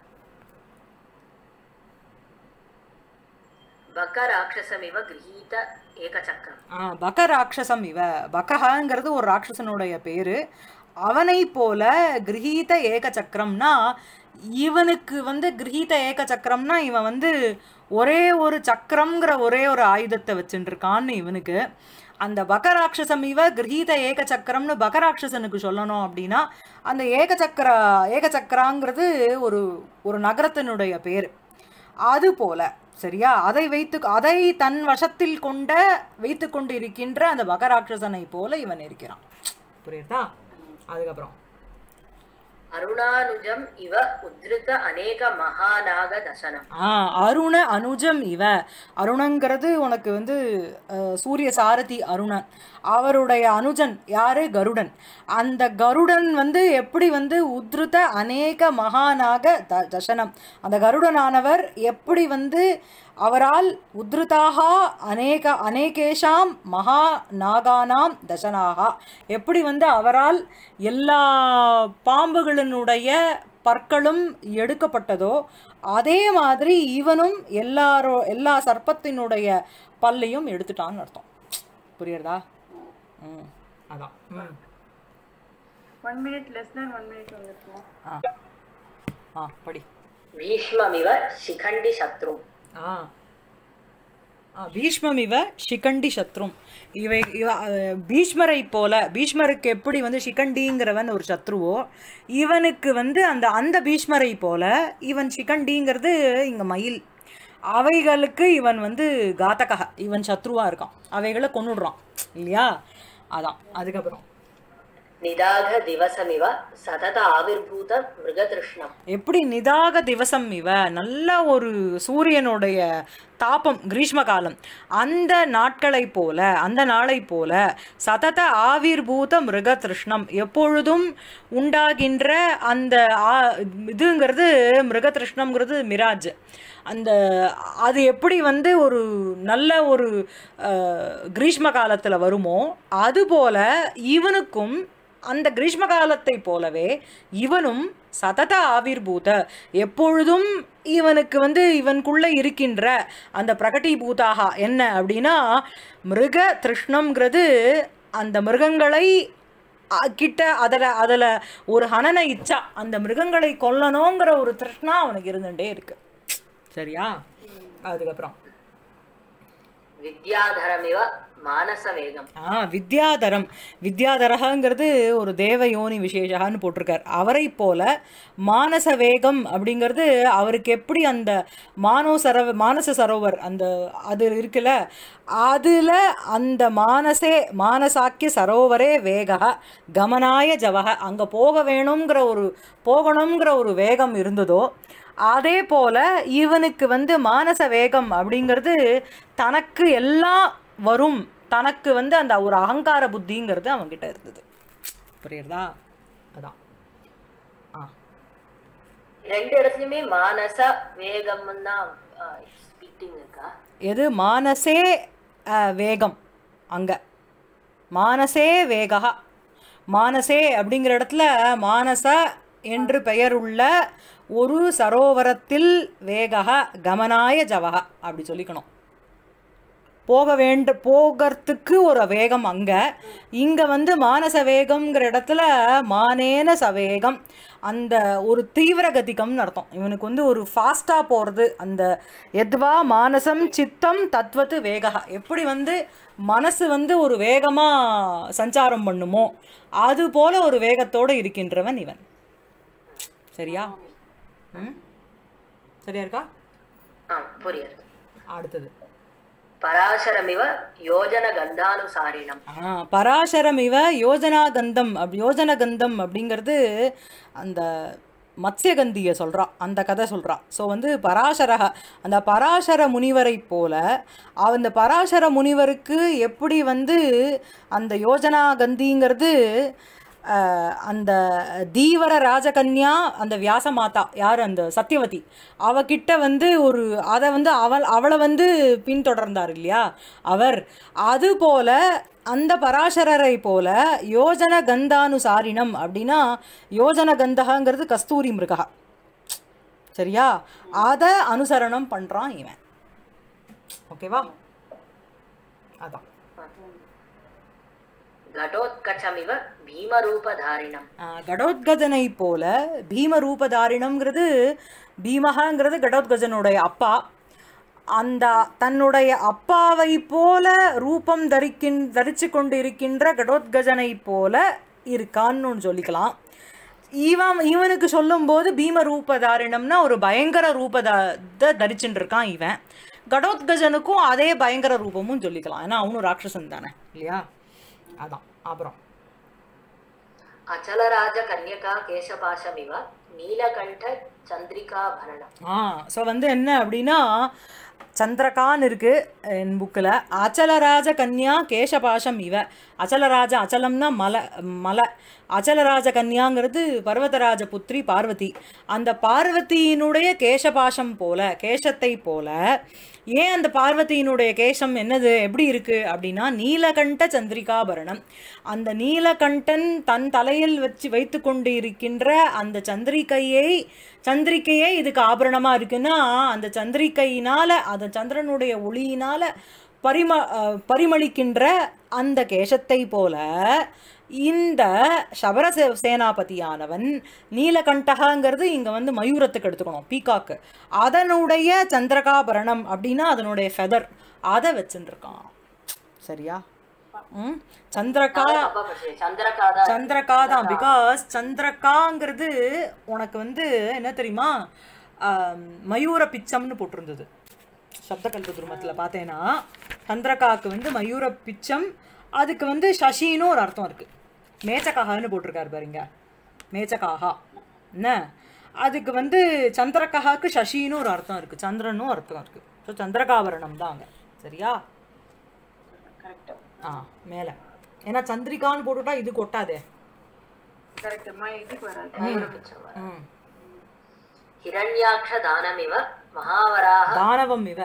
பக ராட்சசம் இவ கிரஹீத ஏகசக்கரம். ஆ பக ராட்சசம் இவ பகங்கிறது ஒரு ராட்சசனுடைய பேரு. அவனை போல கிரஹீத ஏக சக்கரம்னா இவனுக்கு வந்து கிரஹீத ஏக சக்கரம்னா இவன் வந்து ஒரே ஒரு சக்கரம்ங்கிற ஒரே ஒரு ஆயுதத்தை வச்சுட்டு இருக்கான்னு இவனுக்கு. அந்த பகராட்சசம் இவ கிரஹீத ஏக சக்கரம்னு பகராட்சசனுக்கு சொல்லணும் அப்படின்னா அந்த ஏக சக்கர ஏக சக்கராங்கிறது ஒரு ஒரு நகரத்தினுடைய பேர். அது போல சரியா அதை வைத்து அதை தன் வசத்தில் கொண்ட வைத்து கொண்டு இருக்கின்ற அந்த பகராட்சசனை போல இவன் இருக்கிறான். புரியுதா? அதுக்கப்புறம் அருணானுஜம் இவ உத்ருத அநேக மகாநாக தசனம். ஆ அருண அனுஜம் இவ அருணங்கிறது உனக்கு வந்து சூரிய சாரதி அருணன், அவருடைய அனுஜன் யாரு கருடன். அந்த கருடன் வந்து எப்படி வந்து உத்ருத அநேக மகாநாக த தசனம் அந்த கருடனானவர் எப்படி வந்து அவரால் உத்ருதாக அநேக அநேகேஷாம் மகா நாகானாம் தசனாகா எப்படி வந்து அவரால் எல்லா பாம்புகளினுடைய பற்களும் எடுக்கப்பட்டதோ அதே மாதிரி இவனும் எல்லாரோ எல்லா சர்ப்பத்தினுடைய பல்லையும் எடுத்துட்டான்னு அர்த்தம். புரியுறதா? ம் அதான். ம் one minute less than one minute வந்துருக்குமா? ஆ ஆ படி. பீஷ்மமிவ சிகண்டி சத்ரு. ஆ பீஷ்மமிவ ஷிகண்டி சத்ரும் இவை இவ பீஷ்மரை போல பீஷ்மருக்கு எப்படி வந்து ஷிகண்டிங்கிறவன் ஒரு சத்ருவோ இவனுக்கு வந்து அந்த அந்த பீஷ்மரை போல இவன் ஷிகண்டிங்கிறது இங்கே மயில், அவைகளுக்கு இவன் வந்து காத்தகா இவன் சத்ருவாக இருக்கான், அவைகளை கொண்டுடுறான் இல்லையா? அதான். அதுக்கப்புறம் நிதாக திவசமிவ சதத ஆவிர்பூத மிருகதிருஷ்ணம். எப்படி நிதாக திவசம் இவ, நல்ல ஒரு சூரியனுடைய தாபம் கிரீஷ்ம காலம், அந்த நாட்களை போல அந்த நாளை போல சதத ஆவிர்பூத மிருக திருஷ்ணம், எப்பொழுதும் உண்டாகின்ற அந்த இதுங்கிறது மிருக திருஷ்ணம்ங்கிறது மிராஜ். அந்த அது எப்படி வந்து ஒரு நல்ல ஒரு கிரீஷ்ம காலத்தில் வருமோ அதுபோல இவனுக்கும் அந்த கிரீஷ்ம காலத்தை போலவே இவனும் சதத ஆவிர்பூத, எப்பொழுதும் இவனுக்கு வந்து இவனுக்குள்ளே இருக்கின்ற அந்த பிரகடீபூதாக என்ன அப்படின்னா மிருக திருஷ்ணம்ங்கிறது அந்த மிருகங்களை கிட்ட அதில் அதில் ஒரு ஹனன இச்சா, அந்த மிருகங்களை கொல்லணுங்கிற ஒரு திருஷ்ணா அவனுக்கு இருந்துகிட்டே இருக்கு. சரியா? அதுக்கப்புறம் வித்யாதரமிவ மானச வேகம். ஆ வித்யாதரம், வித்யாதரங்கிறது ஒரு தேவயோனி விசேஷான்னு போட்டிருக்கார். அவரை போல மானச வேகம் அப்படிங்கிறது அவருக்கு எப்படி அந்த மானோ சரவ மானச சரோவர் அந்த அது இருக்குல்ல, அதில் அந்த மானசே மானசாக்கிய சரோவரே வேக கமனாய ஜவக, அங்கே போக வேணுங்கிற ஒரு போகணுங்கிற ஒரு வேகம் இருந்ததோ அதே போல இவனுக்கு வந்து மானச வேகம் அப்படிங்கிறது தனக்கு எல்லாம் வரும், தனக்கு வந்து அந்த ஒரு அகங்கார புத்திங்கிறது அவன்கிட்ட இருந்தது. புரியுறதா? அதான். ஆ ரெண்டு இடத்துலயுமே மானச வேகம்னா ஸ்பீட்டிங் இருக்கா? எது மானசே வேகம், அங்க மானசே வேகா, மானசே அப்படிங்கிற இடத்துல மானச என்று பெயருள்ள ஒரு சரோவரத்தில் வேகா கமனாய ஜவகா அப்படி சொல்லிக்கணும். போக வேண்ட போகிறதுக்கு ஒரு வேகம் அங்கே, இங்கே வந்து மானச வேகம்ங்கிற இடத்துல மானேன சவேகம், அந்த ஒரு தீவிர கதிகம்னு அர்த்தம். இவனுக்கு வந்து ஒரு ஃபாஸ்ட்டாக போகிறது, அந்த எத்வா மானசம் சித்தம் தத்வத்து வேகா, எப்படி வந்து மனசு வந்து ஒரு வேகமாக சஞ்சாரம் பண்ணுமோ அது போல ஒரு வேகத்தோடு இருக்கின்றவன் இவன். சரியா? ம் சரியா இருக்கா? புரியுது. அடுத்தது பராசரமிவ யோஜன கந்தானுசாரினம். ஆ பராசரமிவ யோஜனா கந்தம் அப் யோஜன கந்தம் அப்படிங்கிறது அந்த மத்ஸ்யகந்தியை சொல்கிறா, அந்த கதை சொல்கிறா. ஸோ வந்து பராசரக அந்த பராசர முனிவரை போல அந்த பராசர முனிவருக்கு எப்படி வந்து அந்த யோஜனா கந்திங்கிறது அந்த தீவர ராஜகன்யா அந்த வியாச மாதா யார் அந்த சத்தியவதி அவகிட்ட வந்து ஒரு அதை வந்து அவள் அவளை வந்து பின்தொடர்ந்தார் இல்லையா அவர், அதுபோல அந்த பராசரரை போல யோஜன கந்தானுசாரினம் அப்படின்னா யோஜன கந்தகங்கிறது கஸ்தூரி மிருகா. சரியா? அதை அனுசரணம் பண்ணுறான் இவன். ஓகேவா? அதான் கடோத்கச்சமிவ பீமரூபதாரிணம். கடோத்கஜனை போல பீமரூபதாரிணம்ங்கிறது பீமகாங்கிறது கடோத்கஜனுடைய அப்பா. அந்த தன்னுடைய அப்பாவை போல ரூபம் தரிக்கின் தரித்து கொண்டு இருக்கின்ற கடோத்கஜனை போல இருக்கான்னு சொல்லிக்கலாம். இவன் இவனுக்கு சொல்லும்போது பீம ரூபதாரிணம்னா ஒரு பயங்கர ரூபத தரிச்சுட்டு இருக்கான் இவன். கடோத்கஜனுக்கும் அதே பயங்கர ரூபமும் சொல்லிக்கலாம், ஏன்னா அவனும் ராட்சசன் தானே இல்லையா? அதான். அப்புறம் அச்சலராஜ கன்யகா கேசபாசமிவ நீலகண்ட சந்திரிகாபரணம். ஆ ஸோ வந்து என்ன அப்படின்னா சந்திரகான் இருக்கு என் புக்கில். அச்சலராஜ கன்யா கேசபாசம் இவ, அச்சலராஜ அச்சலம்னா மலை மலை, அச்சலராஜ கன்யாங்கிறது பர்வதராஜ புத்திரி பார்வதி. அந்த பார்வதியினுடைய கேசபாசம் போல கேசத்தை போல. ஏன் அந்த பார்வதியினுடைய கேசம் என்னது எப்படி இருக்கு அப்படின்னா நீலகண்ட சந்திரிகாபரணம், அந்த நீலகண்டன் தன் தலையில் வச்சு வைத்து கொண்டு இருக்கின்ற அந்த சந்திரிகையை சந்திரிகையே இதுக்கு ஆபரணமாக இருக்குன்னா அந்த சந்திரிகையினால அந்த சந்திரனுடைய ஒளியினால பரிம பரிமளிக்கின்ற அந்த கேசத்தை போல இந்த சபர சேனாபதியானவன் நீலகண்டகாங்கிறது இங்கே வந்து மயூரத்துக்கு எடுத்துக்கணும், பீகாக்கு. அதனுடைய சந்திரகாபரணம் அப்படின்னா அதனுடைய ஃபெதர் அதை வச்சுருக்கான். சரியா? ம் சந்திரகா சந்திரகா தான். பிகாஸ் சந்திரகாங்கிறது உனக்கு வந்து என்ன தெரியுமா, மயூர பிச்சம்னு போட்டிருந்தது சப்தகல்ப துருமத்தில் பார்த்தேன்னா. சந்திரகாவுக்கு வந்து மயூர பிச்சம், அதுக்கு வந்து சசின்னு ஒரு அர்த்தம் இருக்குது. மேச்சகான்னு போட்டிருக்காரு பாருங்க, மேச்சகாஹா என்ன, அதுக்கு வந்து சந்திரகாக்கு சசின்னு ஒரு அர்த்தம் இருக்குது, சந்திரனும் அர்த்தம் இருக்குது. ஸோ சந்திரகாபரணம் தான் அங்கே. சரியா? கரெக்ட். ஆ மேலே ஏன்னா சந்திரிகான்னு போட்டுட்டா இது கொட்டாதே. கரெக்ட். மா இதுக்கு வராது. ம் ஹிரண்யாக்ஷ தானமிவ மகாவராக தானவம் இவ,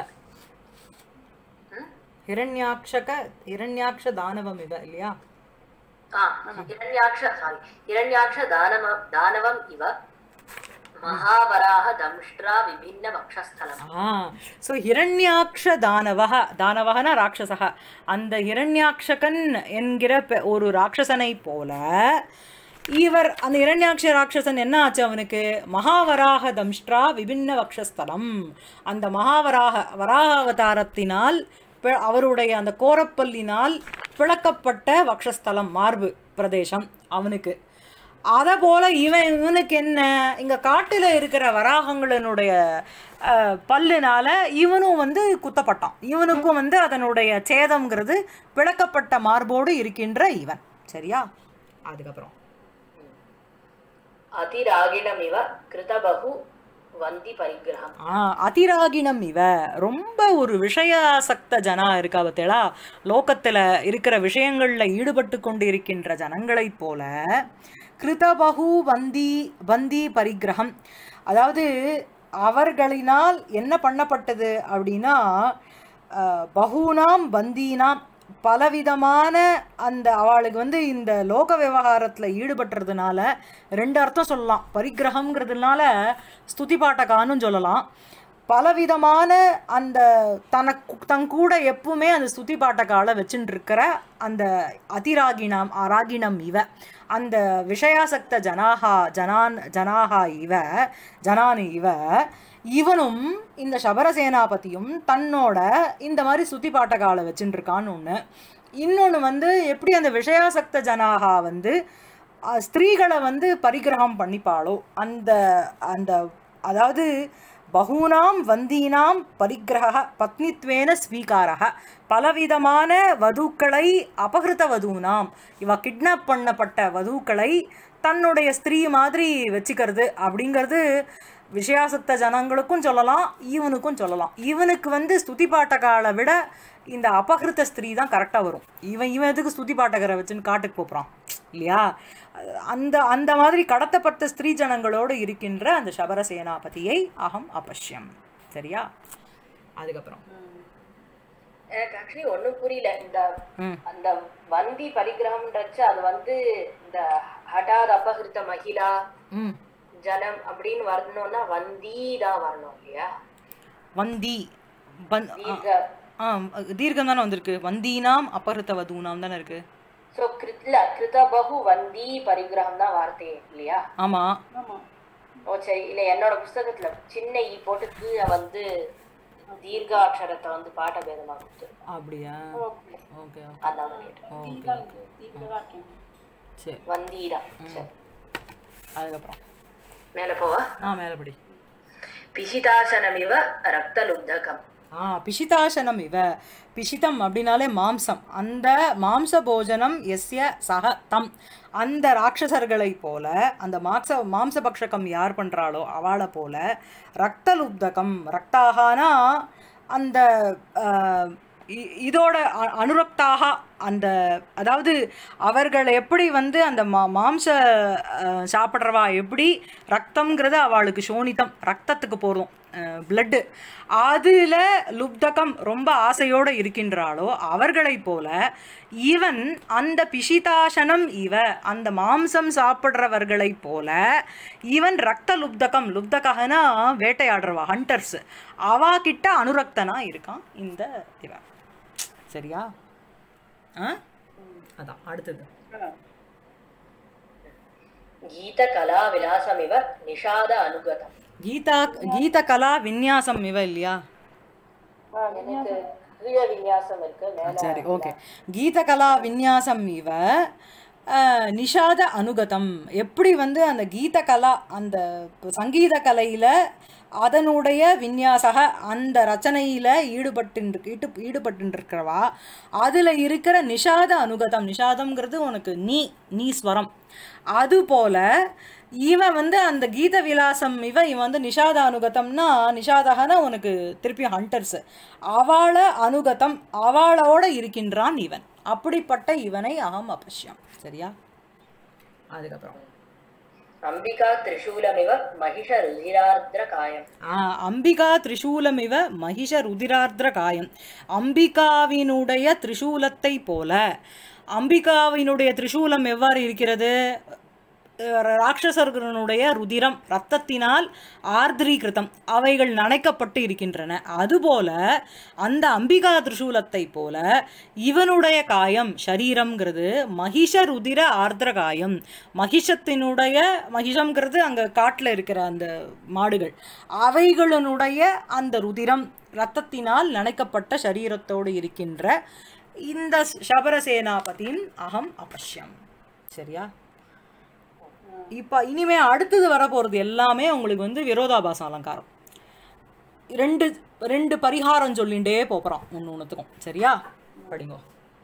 ஹிரண்யாக்ஷக ஹிரண்யாக்ஷ தானவம் இவ இல்லையா? ஆ ஹிரண்யாக்ஷ சாரி ஹிரண்யாக்ஷ தானம தானவம் இவ மகாவராக தம்ஷ்ட்ரா விபின்ன வக்ஷஸ்தலம். ஆ ஸோ ஹிரண்யாக்ஷ தானவக, தானவகனா ராட்சசக, அந்த ஹிரண்யாக்ஷகன் என்கிற பெ- ஒரு ராட்சசனை போல இவர் அந்த இரண்யாட்ச ராட்சசன் என்ன ஆச்சு அவனுக்கு? மகாவராக தம்ஷ்ட்ரா விபின்ன வக்ஷஸ்தலம், அந்த மகாவராக வராக அவதாரத்தினால் பி- அவருடைய அந்த கோரப்பல்லினால் பிளக்கப்பட்ட வக்ஷஸ்தலம் மார்பு பிரதேசம் அவனுக்கு. அதை போல இவன் இவனுக்கு என்ன, இங்க காட்டுல இருக்கிற வராகங்களினுடைய அஹ், பல்லுனால இவனும் வந்து குத்தப்பட்டான். இவனுக்கும் வந்து அதனுடைய சேதம்ங்கிறது பிளக்கப்பட்ட மார்போடு இருக்கின்ற இவன். சரியா? அதுக்கப்புறம் அதிராகிணம் இவ கிருதபகு வந்தி பரிகிரகம். ஆ அதிராகிணம் இவ, ரொம்ப ஒரு விஷயாசக்த ஜனா இருக்கா பத்தேளா, லோகத்துல இருக்கிற விஷயங்கள்ல ஈடுபட்டு கொண்டு இருக்கின்ற ஜனங்களைப் போல கிருதபகு வந்தி வந்தி பரிகிரகம், அதாவது அவர்களினால் என்ன பண்ணப்பட்டது அப்படின்னா அஹ், பகுனாம் வந்தீனாம், பலவிதமான அந்த அவளுக்கு வந்து இந்த லோக விவகாரத்தில் ஈடுபட்டுறதுனால ரெண்டு அர்த்தம் சொல்லலாம். பரிகிரகம்ங்கிறதுனால ஸ்துதி பாட்டகான்னு சொல்லலாம். பலவிதமான அந்த தனக்கு தன் கூட எப்பவுமே அந்த ஸ்துதி பாட்டகால வச்சுட்டு இருக்கிற அந்த அதிராகிணம் ராகிணம் இவ, அந்த விஷயாசக்த ஜனாகா ஜனான் ஜனாகா இவ ஜனானு இவ, இவனும் இந்த சபரசேனாபதியும் தன்னோட இந்த மாதிரி ஸ்துதி பாட்டகால வச்சுட்டு இருக்கான்னு ஒன்று. இன்னொன்று வந்து எப்படி அந்த விஷயாசக்த ஜனாகா வந்து அஹ், ஸ்திரீகளை வந்து பரிகிரகம் பண்ணிப்பாளோ அந்த அந்த அதாவது பகூனாம் வந்தீனாம் பரிகிரக பத்னித்வேன ஸ்வீகாரக, பலவிதமான வதுக்களை அபகிருத வதூனாம், இவ கிட்னாப் பண்ணப்பட்ட வதுக்களை தன்னுடைய ஸ்திரீ மாதிரி வச்சுக்கிறது அப்படிங்கிறது விஷயாசக்த ஜனங்களுக்கும் சொல்லலாம், இவனுக்கும் சொல்லலாம். இவனுக்கு வந்து ஸ்துதி பாட்டகாலை விட இந்த அபகிருத்த ஸ்திரீ தான் கரெக்டாக வரும். இவன் இவன் எதுக்கு ஸ்துதி பாட்டகரை வச்சுன்னு காட்டுக்கு போகிறான் இல்லையா? அந்த அந்த மாதிரி கடத்தப்பட்ட ஸ்திரீ ஜனங்களோடு இருக்கின்ற அந்த சபரசேனாபதியை அகம் அபஷ்யம். சரியா? அதுக்கப்புறம் எனக்கு ஆக்சுவலி ஒண்ணும் புரியல. இந்த ம் அந்த வந்தி பரிகிரகம்ன்றச்சு அது வந்து இந்த ஹடாத் அபகிருத்த மகிழா ம் ஜனம் அப்படின்னு வரணும்னா வந்தி தான் வரணும் இல்லையா? வந்தி பந் தீர்க்க ஆ தீர்க்கம் தானே வந்திருக்கு, வந்தீனாம் அபகிருத்த வதூனாம் தானே இருக்கு. சோ கிருத்ல கிருதபகு வந்தி பரிகிரகம் தான் வார்த்தை இல்லையா? ஆமாம். ஆமா. ஓ சரி. இல்ல என்னோட புஸ்தகத்துல சின்ன ஈ போட்டு கீழே வந்து தீர்க்க அக்ஷரத்தை வந்து பாட்ட பேதமா கொடுத்து அப்படியா? ஓகே. ஓகே அதான் பண்ணிட்டு ஓகே தீர்க்கதா இருக்கேன். சரி. வந்தீரா. சரி அதுக்கப்புறம் மேல போவா. ஆ மேலப்படி. பிசிதாசனமிவ ரக்தலுப்தகம். ஆ பிஷிதாசனம் இவ, பிஷிதம் அப்படின்னாலே மாம்சம், அந்த மாம்ச போஜனம் எஸ்ய சக தம், அந்த ராட்சசர்களை போல அந்த மாம்ச மாம்சபக்ஷகம் யார் பண்ணுறாளோ அவளை போல ரக்தலுப்தகம், ரக்தாகனா அந்த ஆஹ், இ- இதோட அ- அனுரக்தாக அந்த அதாவது அவர்கள் எப்படி வந்து அந்த மா மாம்ச அஹ், சாப்பிட்றவா எப்படி ரத்தம்ங்கிறது அவளுக்கு சோனிதம், ரத்தத்துக்கு போகிறோம் பிளட்டு, அதில் லுப்தகம் ரொம்ப ஆசையோடு இருக்கின்றாளோ அவர்களைப் போல இவன் அந்த பிஷிதாசனம் இவ, அந்த மாம்சம் சாப்பிட்றவர்களைப் போல இவன் ரத்த லுப்தகம், லுப்தகனா வேட்டையாடுறவா ஹண்டர்ஸ், அவா கிட்ட அனுரக்தனா இருக்கான் இந்த இவன். சரியா? ஆ அதான் அடுத்தது கீத கலா விலாசமிவ நிஷாத அனுகதம். கீதா கீத கலா விந்யாசம் இவ இல்லையா? எனக்கு கீழ விநியாசம் இருக்கு மேல. சரி ஓகே. கீத கலா விந்யாசம் இவ நிஷாத அனுகதம் எப்படி வந்து அந்த கீத கலா அந்த சங்கீத கலையில் அதனுடைய விந்யாசக அந்த ரச்சனையில் ஈடுபட்டு ஈடு ஈடுபட்டுருக்கிறவா அதில் இருக்கிற நிஷாத அனுகதம் நிஷாதம்ங்கிறது உனக்கு நீ நீ ஸ்வரம் அதுபோல் இவன் வந்து அந்த கீத விலாசம் இவன் இவன் வந்து நிஷாத அனுகதம்னா நிஷாதகனா உனக்கு திருப்பி ஹண்டர்ஸ் அவளை அனுகதம் அவளோட இருக்கின்றான் இவன் அப்படிப்பட்ட இவனை அகம் அபஷ்யம் சரியா அதுக்கப்புறம் அம்பிகா திரிசூலமிவ மகிஷ ருதிரார்த்ர காயம் அம்பிகா திரிசூலமிவ மகிஷ ருதிரார்த்ர காயம் அம்பிகாவினுடைய திரிசூலத்தை போல அம்பிகாவினுடைய திரிசூலம் எவ்வாறு இருக்கிறது ராட்சசர்களுடைய ருதிரம் இரத்தத்தினால் ஆர்திரீகிருதம் அவைகள் நனைக்கப்பட்டு இருக்கின்றன அதுபோல அந்த அம்பிகா திரிசூலத்தை போல இவனுடைய காயம் ஷரீரம்ங்கிறது மகிஷ ருதிர ஆர்திர காயம் மகிஷத்தினுடைய மகிஷம்ங்கிறது அங்கே காட்டில் இருக்கிற அந்த மாடுகள் அவைகளினுடைய அந்த ருதிரம் இரத்தத்தினால் நனைக்கப்பட்ட சரீரத்தோடு இருக்கின்ற இந்த சபரசேனாபதியின் அகம் அபஷ்யம் சரியா இப்போ இனிமே அடுத்தது வரப்போகிறது எல்லாமே உங்களுக்கு வந்து விரோதாபாசம் அலங்காரம் ரெண்டு ரெண்டு பரிகாரம் சொல்லிகிட்டே போகிறோம் ஒன்று ஒன்றுத்துக்கும் சரியா படிங்கோ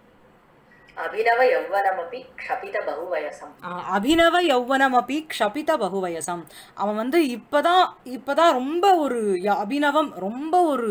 அபிநவ யௌவனமபி க்ஷபித பகுவயசம் அபிநவ யௌவனமபி க்ஷபித பகுவயசம் அவன் வந்து இப்போதான் இப்போதான் ரொம்ப ஒரு அபிநவம் ரொம்ப ஒரு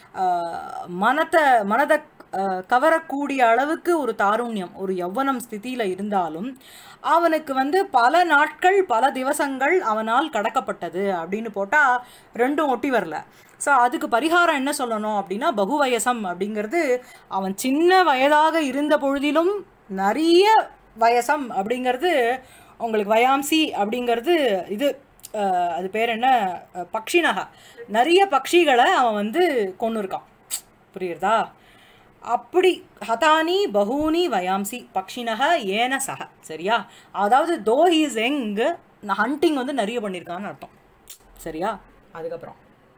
மனத்தை மனதை கவரக்கூடிய அளவுக்கு ஒரு தாருண்யம் ஒரு யௌவனம் ஸ்திதியில் இருந்தாலும் அவனுக்கு வந்து பல நாட்கள் பல திவசங்கள் அவனால் கடக்கப்பட்டது அப்படின்னு போட்டால் ரெண்டும் ஒட்டி வரல ஸோ அதுக்கு பரிகாரம் என்ன சொல்லணும் அப்படின்னா பகுவயசம் அப்படிங்கிறது அவன் சின்ன வயதாக இருந்த பொழுதிலும் நிறைய வயசம் அப்படிங்கிறது உங்களுக்கு வயாம்சி அப்படிங்கிறது இது அது பேர் என்ன பக்ஷினகா நிறைய பக்ஷிகளை அவன் வந்து கொண்டு இருக்கான் புரியுறதா அப்படி ஹதானி பகூனி வயாம்சி பக்ஷினக ஏன சக சரியா அதாவது தோ ஹீஸ் எங் ஹண்டிங் வந்து நிறைய பண்ணியிருக்கான்னு அர்த்தம் சரியா அதுக்கப்புறம்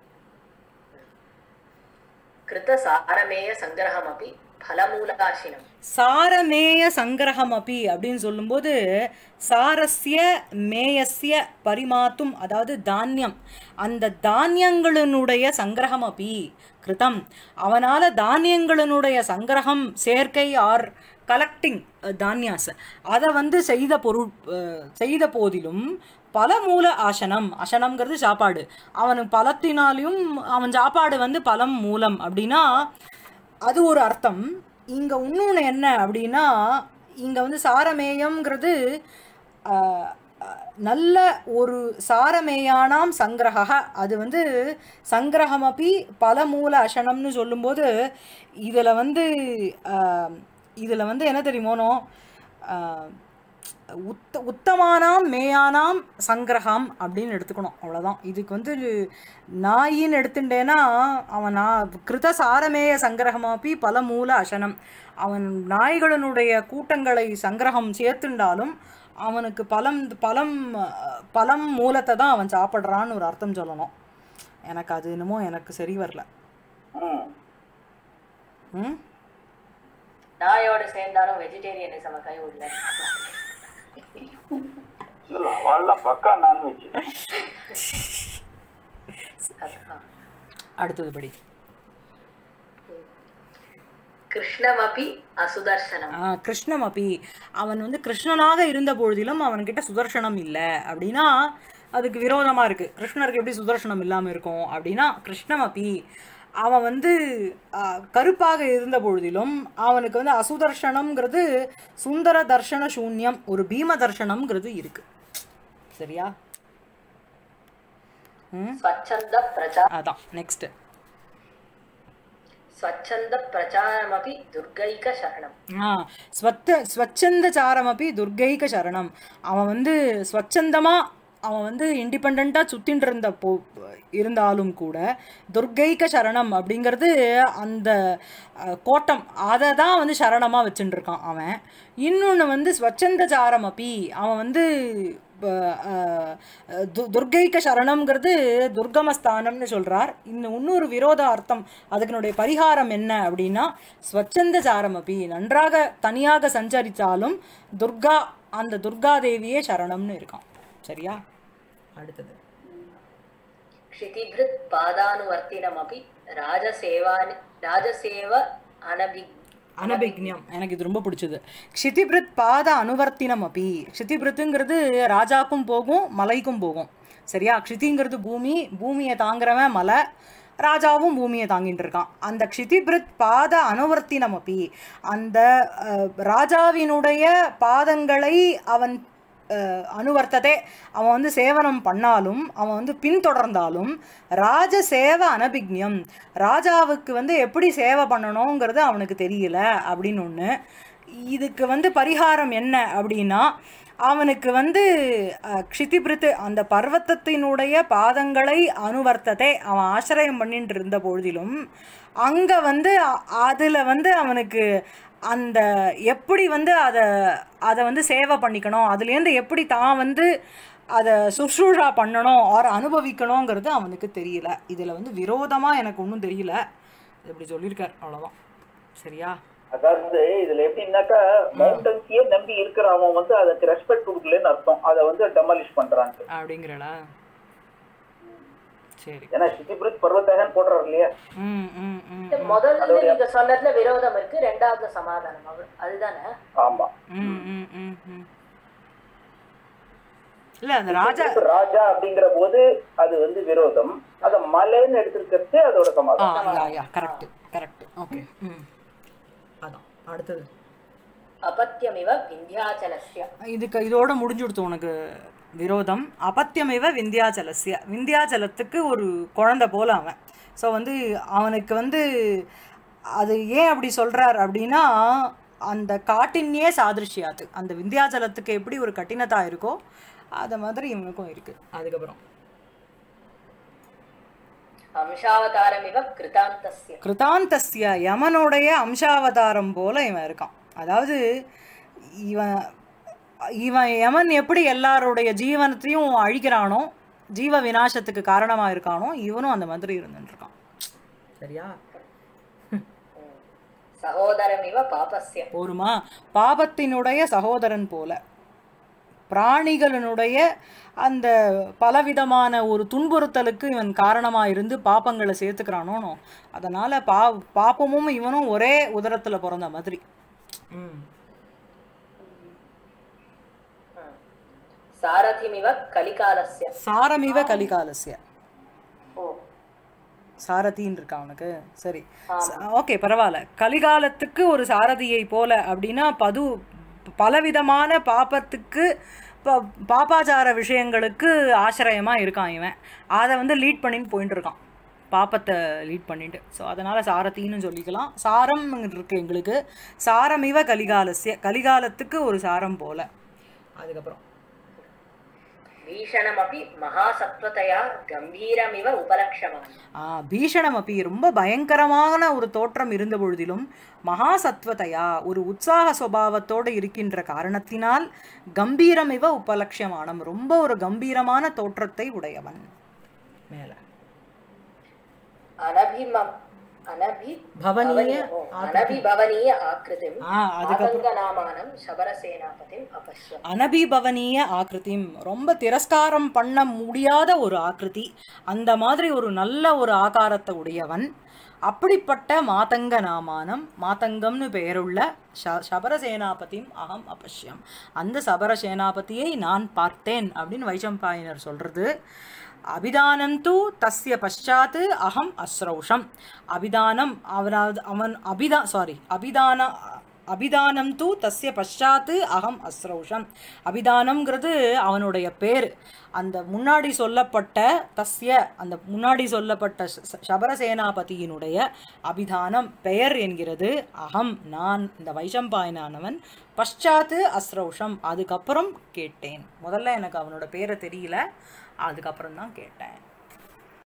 கிருத சாரமேய சங்கிரகம் அப்படி பலமூலாசினம் சாரமேய சங்கிரகம் அப்படி அப்படின்னு சொல்லும்போது சாரஸ்ய மேயஸ்ய பரிமாத்தும் அதாவது தானியம் அந்த தானியங்களினுடைய சங்கிரகம் அப்படி கிருதம் அவனால் தானியங்களினுடைய சங்கிரகம் சேர்க்கை ஆர் கலெக்டிங் தானியாஸ் அதை வந்து செய்த பொருள் செய்த போதிலும் பல மூல ஆசனம் அசனம்ங்கிறது சாப்பாடு அவனுக்கு பலத்தினாலையும் அவன் சாப்பாடு வந்து பலம் மூலம் அப்படின்னா அது ஒரு அர்த்தம் இங்கே இன்னொன்று என்ன அப்படின்னா இங்கே வந்து சாரமேயம்ங்கிறது நல்ல ஒரு சாரமேயானாம் சங்கிரக அது வந்து சங்கிரகமப்பி பல மூல அசனம்னு சொல்லும்போது இதில் வந்து இதில் வந்து என்ன தெரியுமோனோ உத்த உத்தமானாம் மேயானாம் சங்கிரகம் அப்படின்னு எடுத்துக்கணும் அவ்வளோதான் இதுக்கு வந்து நாயின்னு எடுத்துட்டேன்னா அவன் நான் கிருத சாரமேய சங்கிரகமாப்பி பல மூல அசனம் அவன் நாய்களினுடைய கூட்டங்களை சங்கிரகம் சேர்த்துண்டாலும் அவனுக்கு பலம் பலம் பலம் மூலத்தை தான் அவன் சாப்பிட்றான்னு ஒரு அர்த்தம் சொல்லணும் எனக்கு அது என்னமோ எனக்கு சரி வரல ம் நாயோட சேர்ந்தாலும் வெஜிடேரியனிசம் கை உள்ள அடுத்தது படி கிருஷ்ணமபி அசுதர்சனம் கிருஷ்ணமபி அவன் வந்து கிருஷ்ணனாக இருந்த பொழுதிலும் அவன்கிட்ட சுதர்சனம் இல்லை அப்படின்னா அதுக்கு விரோதமாக இருக்குது கிருஷ்ணருக்கு எப்படி சுதர்சனம் இல்லாமல் இருக்கும் அப்படின்னா கிருஷ்ணமபி அவன் வந்து கருப்பாக இருந்த பொழுதிலும் அவனுக்கு வந்து அசுதர்ஷனம்ங்கிறது சுந்தர தர்ஷன சூன்யம் ஒரு பீம தர்ஷனம்ங்கிறது இருக்கு சரியா அதான் நெக்ஸ்ட் ஸ்வச்சந்த பிரச்சாரமபி துர்கைக சரணம் ஆ ஸ்வத்த ஸ்வச்சந்த சாரமபி துர்கைக சரணம் அவன் வந்து ஸ்வச்சந்தமாக அவன் வந்து இண்டிபெண்ட்டாக சுற்றின்னு இருந்த போ இருந்தாலும் கூட துர்கைக சரணம் அப்படிங்கிறது அந்த கோட்டம் அதை தான் வந்து சரணமாக வச்சுட்டு இருக்கான் அவன் இன்னொன்று வந்து ஸ்வச்சந்த சாரம் அப்பி அவன் வந்து துர்கைக சரணம்ங்கிறது துர்கமஸ்தானம்னு சொல்கிறார் இன்னும் இன்னொரு விரோத அர்த்தம் அதுக்குனுடைய பரிகாரம் என்ன அப்படின்னா ஸ்வச்சந்த சாரம் அப்பி நன்றாக தனியாக சஞ்சரித்தாலும் துர்கா அந்த துர்காதேவியே சரணம்னு இருக்கான். சரியா? அடுத்தது क्षितिभृत् पादानुवर्तिनमपि राजसेवानि राजसेव अनभि அனபிக்ஞம். எனக்கு இது ரொம்ப பிடிச்சது. க்ஷிதிபிருத் பாத அனுவர்த்தினம் அப்பி. க்ஷிதிபிருத்துங்கிறது ராஜாக்கும் போகும் மலைக்கும் போகும். சரியா? க்ஷிதிங்கிறது பூமி, பூமியை தாங்குறவன் மலை, ராஜாவும் பூமியை தாங்கிட்டு இருக்கான். அந்த க்ஷிதிபிருத் பாத அனுவர்த்தினம் அப்பி, அந்த ராஜாவினுடைய பாதங்களை அவன் அனுவர்த்ததே, அவன் வந்து சேவனம் பண்ணாலும் அவன் வந்து பின்தொடர்ந்தாலும் ராஜ சேவ அனபிக்ஞம், ராஜாவுக்கு வந்து எப்படி சேவை பண்ணணுங்கிறது அவனுக்கு தெரியல அப்படின்னு ஒன்று. இதுக்கு வந்து பரிகாரம் என்ன அப்படின்னா, அவனுக்கு வந்து க்ஷிதிபிருத்து அந்த பர்வத்தத்தினுடைய பாதங்களை அனுவர்த்தத்தை அவன் ஆசிரியம் பண்ணிட்டு இருந்த பொழுதிலும் அங்கே வந்து அதில் வந்து அவனுக்கு அந்த எப்படி வந்து அதை அதை வந்து சேவை பண்ணிக்கணும், அதுலேருந்து எப்படி தான் வந்து அதை சுஷ்ரூஷா பண்ணணும் ஆர் அனுபவிக்கணுங்கிறது அவனுக்கு தெரியல. இதில் வந்து விரோதமாக எனக்கு ஒன்றும் தெரியல, இப்படி சொல்லியிருக்கார், அவ்வளோதான். சரியா? அதாவது இதுல எப்படின்னாக்கா மவுண்டன்ஸையே நம்பி இருக்கிற அவன் வந்து அதுக்கு ரெஸ்பெக்ட் கொடுக்கலன்னு அர்த்தம், அதை வந்து டெமாலிஷ் பண்றாங்க அப்படிங்கிறடா. சரி, ஏன்னா சித்திபிருத் பர்வத்தகன் போடுறாரு இல்லையா. ம் ம் ம் முதல்ல நீங்க சொன்னதுல விரோதம் இருக்கு, ரெண்டாவது சமாதானம் அதுதானே? ஆமா. ம் ம் ம் ம் இல்ல அந்த ராஜா ராஜா அப்படிங்கிற போது அது வந்து விரோதம், அத மலைன்னு எடுத்திருக்கிறது அதோட சமாதானம். ஆ யா கரெக்ட் கரெக்ட். ஓகே. ம் அதான் அடுத்தது அபத்யமிவ விந்தியாச்சலஸ்ய. இதுக்கு இதோட முடிஞ்சுடுத்து உனக்கு விரோதம். அபத்தியமிவ விந்தியாச்சலஸ்ய, விந்தியாச்சலத்துக்கு ஒரு குழந்தை போல அவன். ஸோ வந்து அவனுக்கு வந்து அது ஏன் அப்படி சொல்கிறார் அப்படின்னா, அந்த காட்டின்யே சாதிருஷ்யாத்து, அந்த விந்தியாச்சலத்துக்கு எப்படி ஒரு கட்டினத்தா இருக்கோ அது மாதிரி இவனுக்கும் இருக்குது. அதுக்கப்புறம் அம்சாவதாரமிவ கிருதாந்தஸ்ய. கிருதாந்தஸ்ய யமனுடைய அம்சாவதாரம் போல இவன் இருக்கான். அதாவது இவன் இவன் யமன் எப்படி எல்லாருடைய ஜீவனத்தையும் அழிக்கிறானோ, ஜீவ விநாசத்துக்கு காரணமாக இருக்கானோ, இவனும் அந்த மாதிரி இருந்துருக்கான். சரியா? சகோதரமிவ பாபஸ்ய. போருமா? பாபத்தினுடைய சகோதரன் போல, பிராணிகளினுடைய அந்த பலவிதமான ஒரு துன்புறுத்தலுக்கு இவன் காரணமாக இருந்து பாப்பங்களை சேர்த்துக்கிறானோ, அதனால் பா பாப்பமும் இவனும் ஒரே உதரத்தில் பிறந்த மாதிரி. ம் சாரதிமிவ கலிகாலஸ்ய. சாரமிவ கலிகாலஸ்ய. சாரதின்னு இருக்கா அவனுக்கு? சரி, ஓகே, பரவாயில்ல. கலிகாலத்துக்கு ஒரு சாரதியை போல அப்படின்னா பது பலவிதமான பாப்பத்துக்கு பாப்பாச்சார விஷயங்களுக்கு ஆசிரியமாக இருக்கான் இவன். அதை வந்து லீட் பண்ணின்னு போயிட்டு இருக்கான், பாப்பத்தை லீட் பண்ணிட்டு. ஸோ அதனால் சாரத்தின்னு சொல்லிக்கலாம். சாரம் இருக்கு எங்களுக்கு. சாரமிவ கலிகாலஸ்ய, கலிகாலத்துக்கு ஒரு சாரம் போல. அதுக்கப்புறம் பீஷணமபி மகாசத்வதயா கம்பீரமிவ உபலக்ஷமான். ஆ பீஷணமபி ரொம்ப பயங்கரமான ஒரு தோற்றம் இருந்த பொழுதிலும் மகாசத்வதையா ஒரு உற்சாக சுபாவத்தோடு இருக்கின்ற காரணத்தினால் கம்பீரமிவ உபலக்ஷமானம் ரொம்ப ஒரு கம்பீரமான தோற்றத்தை உடையவன். மேல அனபிமம் அனபி பவனிய அனபிபவனிய ஆக்ருதிம் ஆ அதுக்கப்புறம் நாமானம் சபரசேனாபதிம் அபஷ்யம். அனபிபவனிய ஆக்ருதிம் ரொம்ப திரஸ்காரம் பண்ண முடியாத ஒரு ஆக்ருதி, அந்த மாதிரி ஒரு நல்ல ஒரு ஆகாரத்தை உடையவன். அப்படிப்பட்ட மாதங்க நாமானம், மாதங்கம்னு பெயருள்ள ச சபரசேனாபதியும் அகம் அபஷ்யம், அந்த சபரசேனாபதியை நான் பார்த்தேன் அப்படின்னு வைஷம்பாயனர் சொல்றது. அபிதானம் தூ தஸ்ய பஷாத்து அகம் அஸ்ரௌஷம். அபிதானம் அவனாவது அவன் அபிதா சாரி அபிதான அபிதானம் தூ தஸ்ய பஷாத்து அகம் அஸ்ரௌஷம். அபிதானம்ங்கிறது அவனுடைய பேர். அந்த முன்னாடி சொல்லப்பட்ட தஸ்ய அந்த முன்னாடி சொல்லப்பட்ட சபரசேனாபதியினுடைய அபிதானம் பெயர் என்கிறது அகம் நான், இந்த வைஷம்பாயனானவன். பஷாத்து அஸ்ரௌஷம் அதுக்கப்புறம் கேட்டேன். முதல்ல எனக்கு அவனோட பேரை தெரியல, அதுக்கப்புறம் தான் கேட்டேன்.